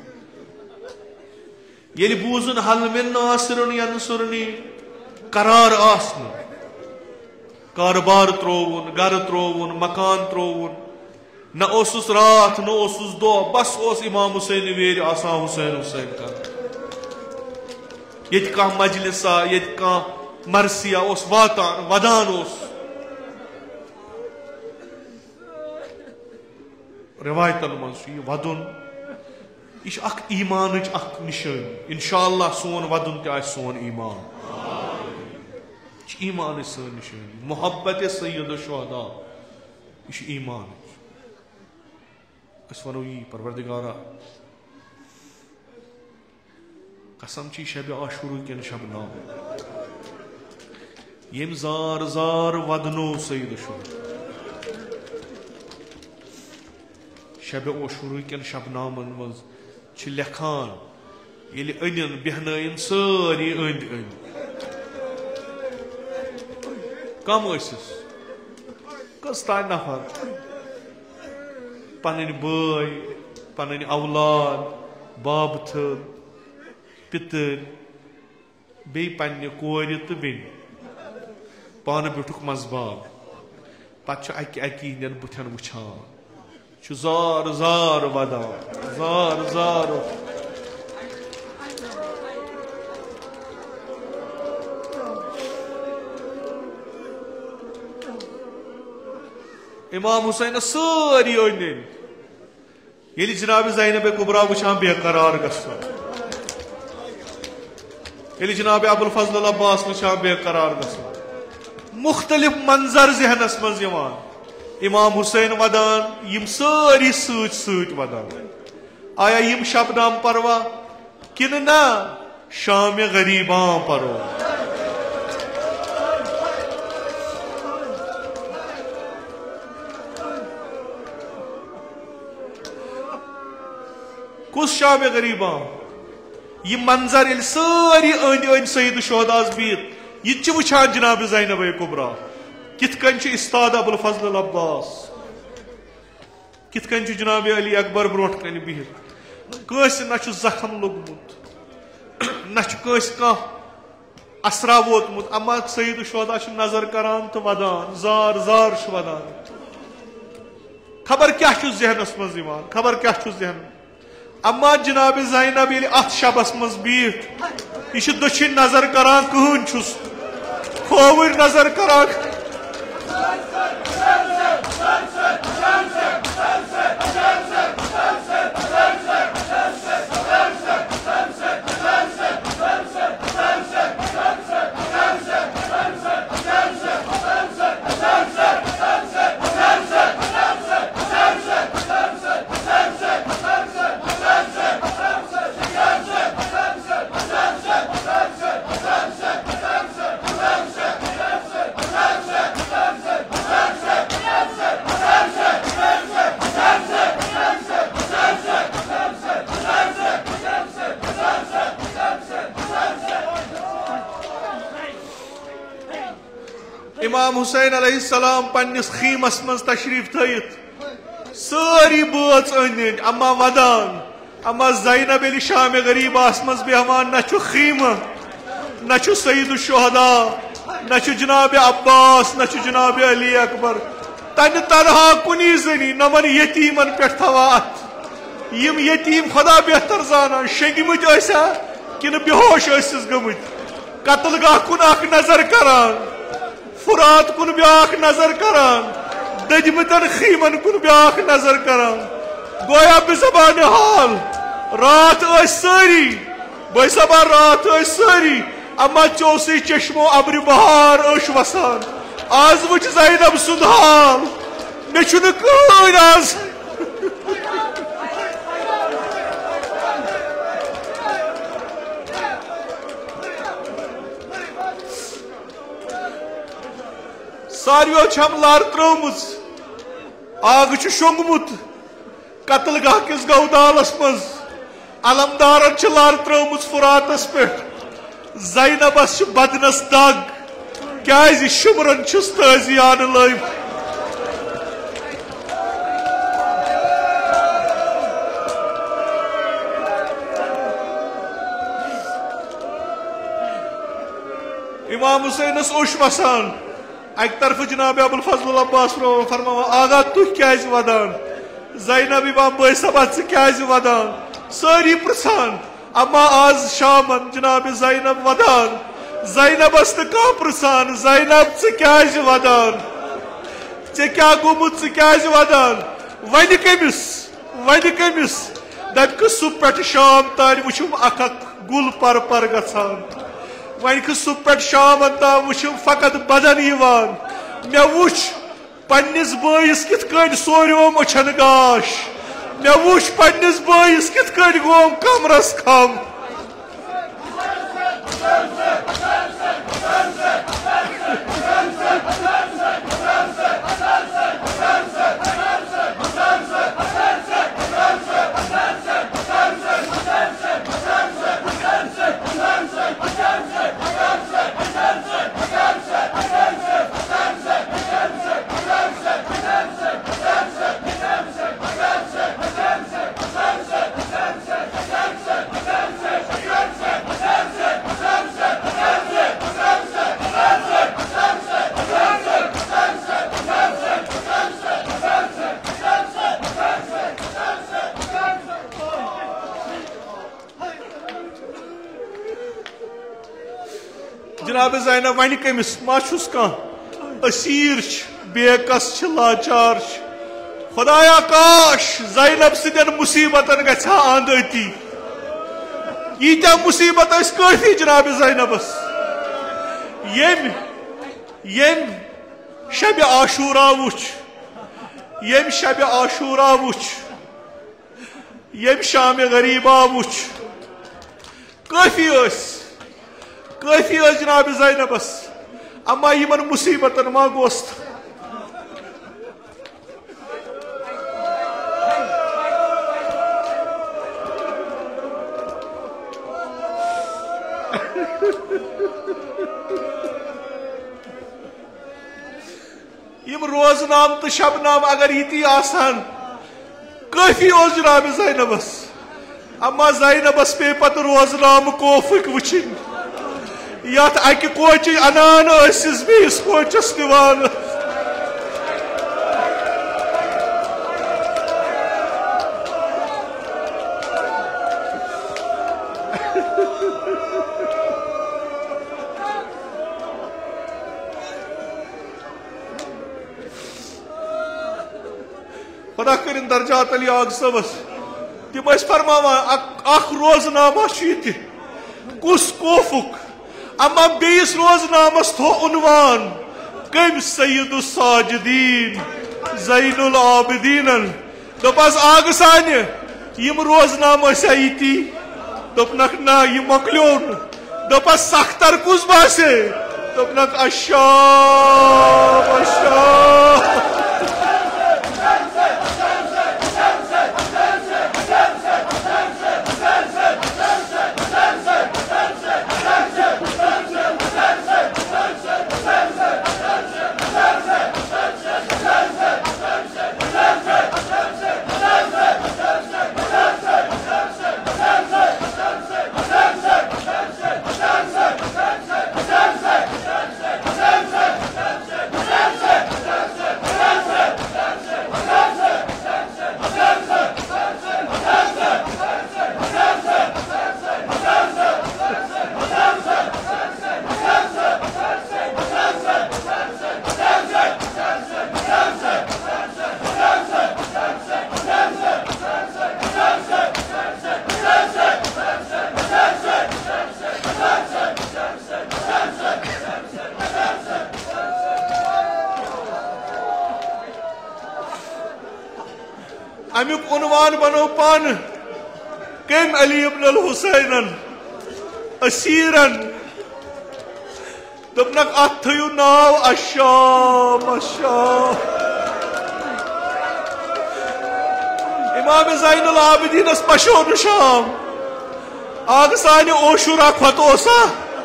वोदमुत ये बूजन हल मिन आसरन यंसुरनी करार आसन कारोबार त्रोवन गर त्रोवन मकान त्रोवन न ओसुस रात न ओसुस दो बस ओस इमाम हुसैन वेर आसा हुसैन हुसैन कर ये कह मजलिसा ये कह मरसिया ओस वातान वदान ओस रिवायतन मज वदन यह अख ईमान अख निशानी इंशाअल्लाह सोन वदन ते सोन ईमान ईमान सन निशानी मोहब्बत सैयद शुहदा यह ईमान अस वनो यी परवरदिगारा कसम ची शब आशुरू कन शबनाम यम जार जार वदनो सैयद शुहदा शब आशुरू कन शबनामन मज लेखान ये अन बेहन सारी अंद अंद कम कस तान नफर पन बय पन औलाद बाबथ पितर बे पन्ने कोर तो बेन पान बिठुक मजबाब पे अकि अकि हंदन बुथन वुछान जार जार वदान जार जार इमाम हुसैन सारी अन ये जनाब ज़ैनब कुबरा वुछान बेकरार गसान ये जनाब अबुल फजल अब्बास वुछान बेकरार गसान मुख्तलिफ मंजर जहनस मज इमाम हुसैन वदान यम सारी सत सत वदान आया यम शबनाम परवा किन ना शाम गरीबां परो कुस शाम गरीबा यह मंजर ये सारी अंद अंद सईद शोहदास बीत यह वुचान जनाब ज़ैनब कुबरा कित कन उस्ताद अबुल फजल अब्बास कित कन जनाब अली अकबर ब्रोट कन बिहित कस न जख्म लोगमुत न कह असरा वोतमुत अम्मा सईद शोहदा नजर करान तो वदान जार जार वदान खबर क्या जहनस मज खबर क्या जहन अम्मा जनाब ज़ैनब ये अत शबस मज बिहित यह दक्षिण नजर करान कहन छुस खोवर नजर करान इमाम हुसैन अलैहिस्सलाम पन्निस खीमस मज तशरीफ थयित सारी बच अंद अम्मा वदान अम्मा ज़ैनब अली शाम गरीबास मज बेहमान न खीम न सईद शुहदा न जनाब अब्बास न जनाब अली अकबर तन तनहा कुनी जनी नमन यतीमन पे थवा अत यम यतीम खुदा बेहतर जाना शेंगमत कि बेहोश गमत कत्ल गाह कुन नजर करान फुरात कुन ब्याख नजर करान दजमतन खीमन कुन ब्याख नजर करान गोया बेजबान हाल रात सारी बेसबा रात सारी अम्मा चौसी चश्मो अब्र बहार वसान आज वुच ज़ैनब सुंद हाल मे कहन आज सारियों छम लार त्रोमुज आग शोंगमुत कत्ल गाह किस गौदालस मज अलमदारन लार त्रोमुज फुरातस पे ज़ैनबस बदनस दाग क्या शुमरन ताजियान लय इमाम हुसैनस ओश वसान अक तरफ जनाब अबुल फजल अब्बास फरमा आगा तुह क्या वदान ज़ैनब इमाम बैसबत क्या वदान सारी प्रसान अम्मा आज शामन जनाब ज़ैनब वदान ज़ैनबस तो कह प्रसान ज़ैनब च क्या वदान चे क्या गोमुत च क्या वदान वन कमिस वन कमिस दप सुब पे शाम तान वुचुम अख गुल पर पर गसान वन सुब पे शाम ताम वुचुम फकत बदन यवान मे वुच पन्निस बयस कित कन सोरियोम अछन गाश मे वुच पन्निस बयस कित कन गोम कमरस खम जनाब ज़ैनब वन कमिस माछुस कह असीर बेकस लाचार खुदाया काश ज़ैनब सदन मुसीबतन गछा अंद अती यीत्या मुसीबत काफी जनाब ज़ैनबस यम यम शब आशूरा वुच यम शब आशूरा वुच यम शाम गरीबा वुच काफी काफी जनाब ज़ैनबस अम्मा यमन मुसीबतन मा गोस्त यम रोजनाम तो शबनाम अगर यी आसान काफी ओस जनाब ज़ैनबस अम्मा ज़ैनबस पे पत रोजनाम कोफक वुचिन यथ अकि कोच अनान बेस कोचस दिवान खुदा करिन दर्जात अली आग सबस तिम फरमावा अख रोजनामा कुस कोफुक अम्मा बेस रोजनामस थो उन्वान कम सैयद साजिदीन ज़ैनुल आबिदीन दोपस आग सानि यम रोजनाम यी दोपनक ना यह मकलोन दोपस सख्तर कुस बासे दोपनक अशा अशा अमुक उन्वान बनो पान कम अली इब्न अल हुसैनन असीरन दोपनक अथ थयु नाव अशाम अशाम इमाम ज़ैनुल आबिदीन पशोन शाम आग सानि ओशुरा खतोसा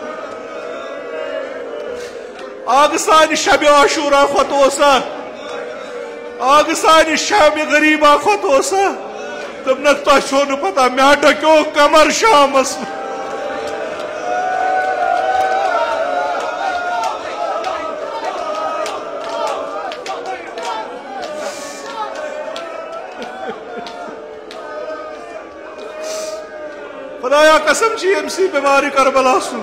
आग सानि शब आशूरा खतोसा आग सानि शाम गरीबा खतोसा दोपनक तुह छो न पता मे डक्यो कमर शामस खुदाया कसम एमसी बीमारी करबला सुन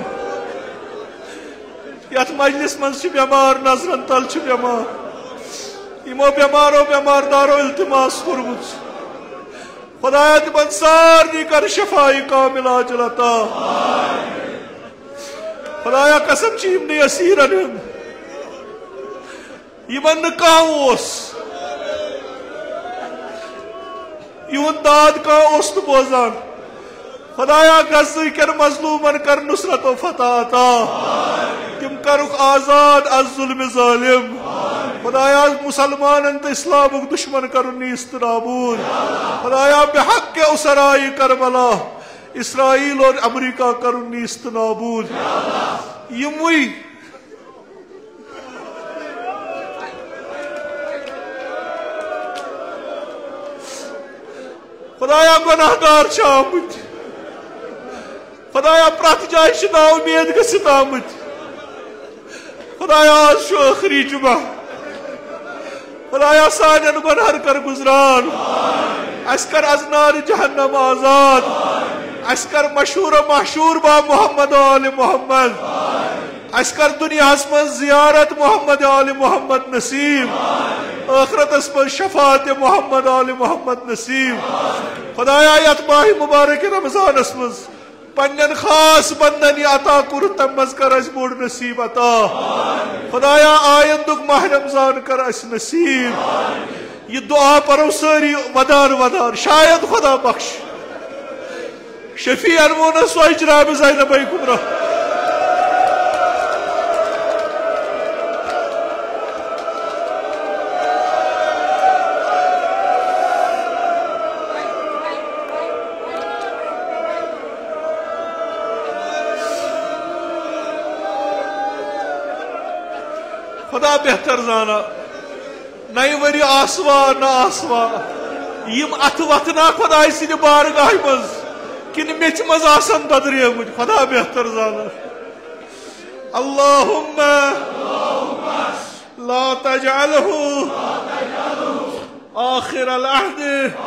यथ मजलिस मन बेमार नजरन तल बेमार इमो बेमारो बेमारदारो इल्तिमास कोरमुत खुदाया तिमन सारनी कर शफाई कामिल आजिल अता खुदाया कसम यमन असीरन यमन कह युन दाद कह बोजान खुदाया गज़्ज़ के मजलूमन कर नुसरत व फतह अता तिम करुख आजाद अज जुल्म ज़ालिम खुदाया मुसलमान तो इस्लाम दुश्मन कर नीस्त नाबूद खुदाया बेहक के उसराई करबला इसराइल और अमेरिका कर नीस्त नाबूद यमुई खुदाया गुनाहगार आमुत खुदाया प्रत जाय नाउमीद गसित आमुत खुदाया आज आखिरी जुमा खुदाया सानन गुनहर कर गुजरान अस कर अज नार जहन्नम आजाद अस कर मशहूर महशूर बा मोहम्मद आल मोहम्मद अस कर दुनिया मं जियारत मोहम्मद आल मोहम्मद नसीब आखिरतस मं शफात मोहम्मद आल मोहम्मद नसीब खुदाया यत माह मुबारक रमजानस मं पन्न खास बंदन अता कुर तम मज कर अस बोड़ नसीब अता खुदाया आयंदुक माह रमजान कर अस नसीब ये दुआ परो सारी वदार वदार शायद खुदा बख्श शफी अरमोन सोई जनाब ज़ैनब कुबरा खुदा बेहतर जाना नई वरी आसवा न आसवा यम अथ वथना खुदाय सिंध बारगाह मज किन मेच मज आसन ददरियमुत खुदा बेहतर जाना। अल्लाहुम्मा ला तजअलहु आखिर अल-अहद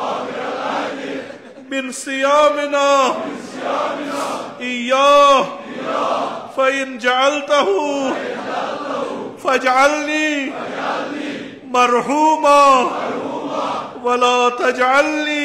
मिन सियामिना इय्याह फ़इन जअलतहु फजअलनी मरहूमा वला तजअलनी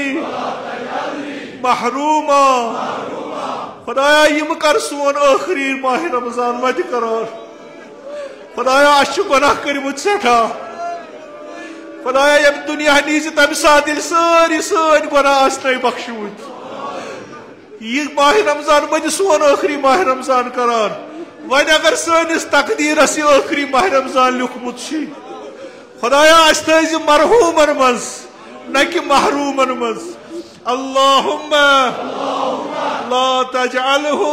महरूमा। खुदाया यम कर सोन आखिरी माह रमजान मत करार। खुदाया अशु गुनाह करमुत सठा। खुदाया यम दुनिया नीज तम सात सारी सारी गुनाह आसने बख्शमुत यह माह रमजान मत सोन आखिरी माह रमजान करार। वन अगर सनिस तकदीरस यह आखिरी माह रमजान लिखमुत खुदाया अस थी मरहूमन मज न कि महरूमन मज। अल्लाहुम्मा ला तजअलहु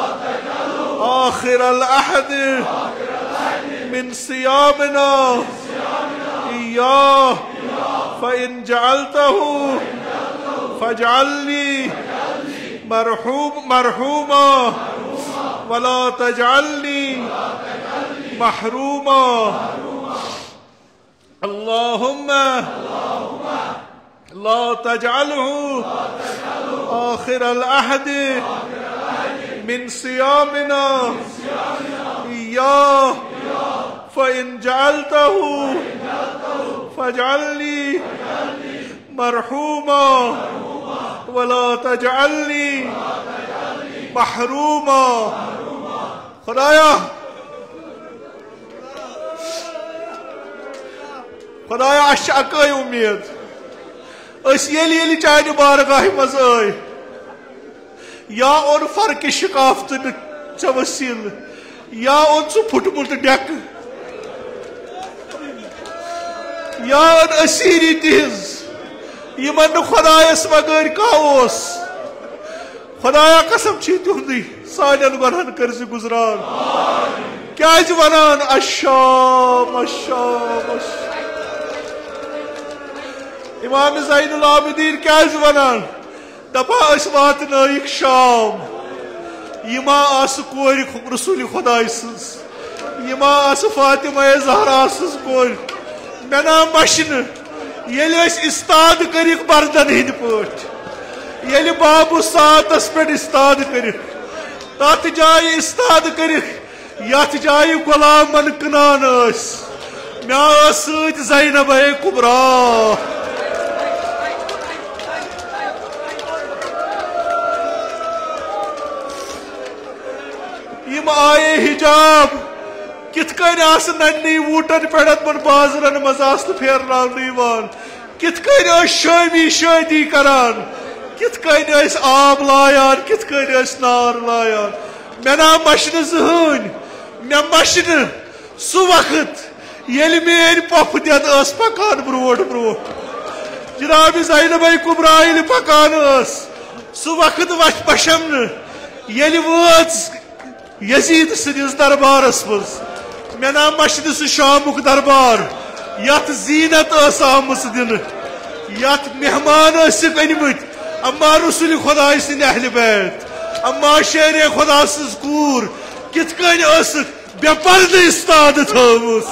आखिर अल-अहद मिन सियामिना इय्याह फ़इन जअलतहु फजअलनी मरहूम मरहूमा वला तजअलनी महरूमा। अल्लाहुम्मा ला तजअलहु आखिर अल-अहद मिन सियामिना इय्याह फ़इन जअलतहु फजअलनी मरहूमा वला तजअलनी महरूमा। खुदाया खुदाया अश अकई उम्मीद अस येली येली चाहे बारगाह मज आय या ओन फर्क शिकाफत चे वसील या ओन सह फुटमुत डेक या ओन असीरी तिज यमन खुदायस मगर कहोस। खुदाया कसम छी तुहदी सानन गुनाहन कर गुजरान। क्या वनान अशाम अशाम अशाम। इमाम ज़ैनुल आबिदीन क्या वनान दपा वातनयिक शाम यमा आस कोर रसूल खुदाय सज यमा आस फातिमा ज़हरा सज कोर मे ना मशन येले इस्ताद करिक बर्दन हिंद पट येले बाबू सातस पे इस्ताद करिक तथ जाय इस्ताद करिक यथ जाय गुलामन कनान मे सत ज़ैनब कुबरा। यम आये हिजाब कित नन्नी वूटन पे बाजरन मज फेरन कित शामी शादी करान कित आब लायान कित नार लायान। मे ना मशन जहन मे मशन सह वक्त ये मेन पफ दद पकान ब्रोट ब्रोट जनाब ज़ैनब कुबरा ये पकान सह वक्त मशम ये वाच यजीद सदिस दरबारस मज मे ना मशन सह शामुक दरबार यथ जीनत आम दिन यथ मेहमान अनमत अम्मा रसूल खुदा सिंद अहल बैत अम्मा शेर खुदा सज कूर कित बेपर्द इस्ताद थवस।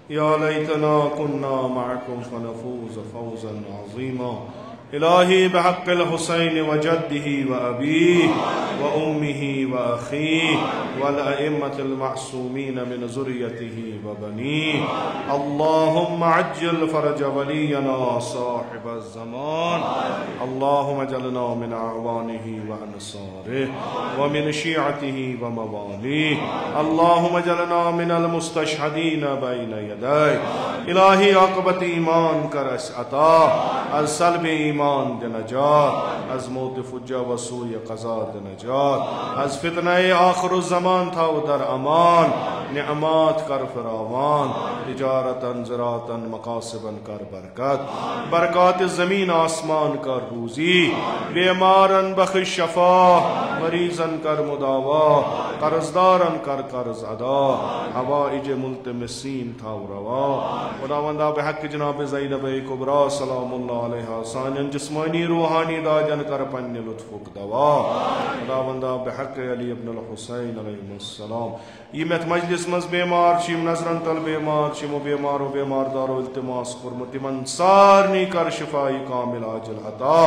या लैतना कुन्ना मअकुम फनफूज़ फौज़न अज़ीमा। इलाही बिहक़्क़िल हुसैन व जद्दिही व अबीही व उम्मिही व अख़ीही वल अइम्मतिल मअसूमीन मिन ज़ुर्रिय्यतिही व बनीही। अल्लाहुम्मा अज्जिल फ़रज वलियना साहिबज़ ज़मान। अल्लाहुम्मा अजअलना मिन अअवानिही व अंसारिही व मिन शियअतिही व मवालीही। अल्लाहुम्मा अजअलना मिनल मुस्तशहदीन बैन यदैहि। इलाही आक़िबत ईमान कर अता अज़ सल्ब ईमान दे नजात, अज़ मौत फुज्जा व सूय क़ज़ा दे नजात, अज़ फितनाए आखिरुज़्ज़मान था उदर अमान। निअमात कर फरावान, तिजारतन ज़रातन मकासिबन कर बरकत, बरक़ात ज़मीन आसमान कर रूज़ी। बेमारन बख़्श शफ़ा, मरीज़न कर मुदावा, कर्ज़दारन कर कर्ज़ अदा, हवाइज मुल्तमिसीन था रवा। खुदावंदा बिहक़्क़ि जनाब ज़ैनब कुबरा सलामुल्लाह अलैहा सानन जिस्मानी रूहानी दाजन कर पन्ने लुत्फ़ुक दवा। खुदावंदा बिहक़्क़ि अली इब्नुल हुसैन अलैहिस्सलाम यीमत मजलिस मज़ बेमार शिम नज़रन तल बेमार शिमो बेमार व बेमार दारो इल्तिमास कुर्म तिमन सारनी कर शिफाई कामिल आजिल अता।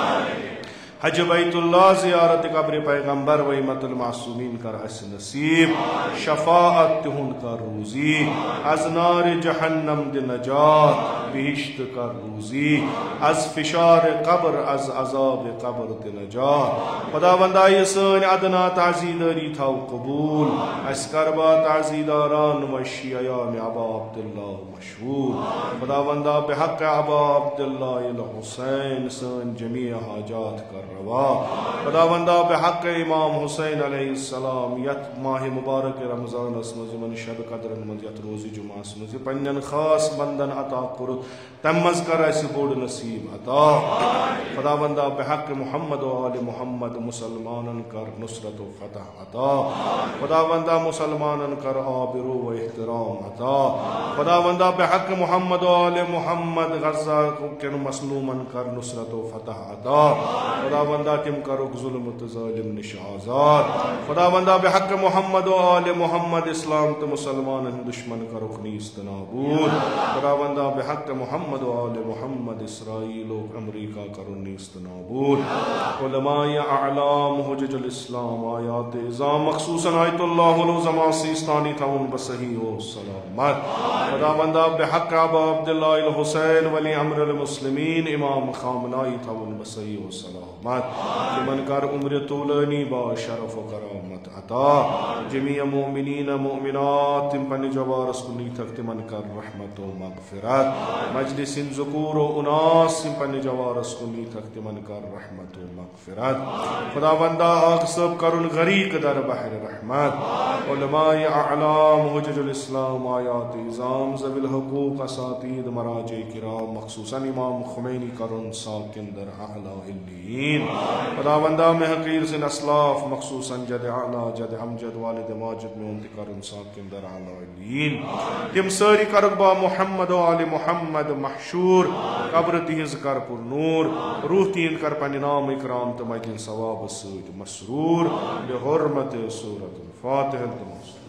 हज बैतुल्लाह ज़ियारत कब्र पैगम्बर व इम्मतुल मासूमीन कर अस नसीब। शफाअत तिहुन कर रूज़ी, अज़ नार जहन्नम दे नजात, बिहिश्त कर रूज़ी। अज़ फिशार कब्र अज़ अज़ाब कब्र दे नजात। खुदावंदा ये सन अदना ताज़ीदारी थाव कबूल। अस करबा ताज़ीदारान व शियायान अबा अब्दुल्लाह मशहूर। खुदावंदा बिहक़्क़ि अबा अब्दुल्लाह अल हुसैन सन जमी हाजात कर रवा। खुदावंदा बिहक़्क़ि इमाम हुसैन अलैहिस्सलाम यत माह मुबारक रमज़ान अस्मज़ मन शब कदर मज़ यत रोज़ी जुमा अस्मज़ पन्नन खास बंदन अता कुर तमज़ कर अस बोड़ नसीब अता। खुदावंदा बिहक़्क़ि मुहम्मद व आले मुहम्मद मुसलमानन कर नुसरत व फतह अता। खुदावंदा मुसलमानन कर आबिरू व इहतराम अता। खुदावंदा बिहक़्क़ि मुहम्मद व आले मुहम्मद गज़्ज़ा के मसलूमन कर नुसरत व फतह अता। खुदावंदा तिम करो ज़ुल्म ज़ालिम निश आज़ाद। खुदावंदा बिहक़्क़ि मुहम्मद व आले मुहम्मद इस्लाम तो मुसलमान दुश्मन करो नीस्त नाबूद। खुदावंदा बिहक़्क़ि मुहम्मद व आले मुहम्मद इसराईल व अमरीका करो नीस्त नाबूद। उलमाए अअलाम हुज्जतुल इस्लाम आयात इज़ाम मख़सूसन आयतुल्लाहुल उज़्ज़मा सीस्तानी ताउन बसही व सलामत। खुदावंदा बिहक़्क़ि अबा अब्दुल्लाह अल हुसैन वली अम्रुल मुस्लिमीन इमाम ख़ामनाई ताउन बसही व सलामत। जिमन कर उम्र तूलनी बा शरफ व करामत अता। जमीअ मोमिनीन मोमिनात तिम पन्ने जवारस कुनी तक तिमन कर रहमत व मग़फ़िरत। मजलिसिन ज़ुकूर व उनास तिम पन्ने जवारस कुनी तक तिमन कर रहमत व मग़फ़िरत। खुदावंदा आग सब करुन गरीक दर बहर रहमत। उलमाए अअलाम हुज्जतुल इस्लाम आयात इज़ाम ज़विल हुकूक असातीद मराजे किराम मख़सूसन इमाम खुमैनी करुन साकिन दर अअला इल्लीयीन। खुदावंदा में हकीर से असलाफ मख़सूसन जद आला जद अमजद वालिद माजिद में उनती करुन साकिन दर अअला इल्लीयीन। तिम सारी करबा मुहम्मद व आले मुहम्मद महशूर कब्र तिहिज़ कर पुर नूर। रूह तीन कर पन्ने नाम इकराम तो मजलिस सवाब सूद मसरूर। बिहुर्मत सूरतुल फातिहा।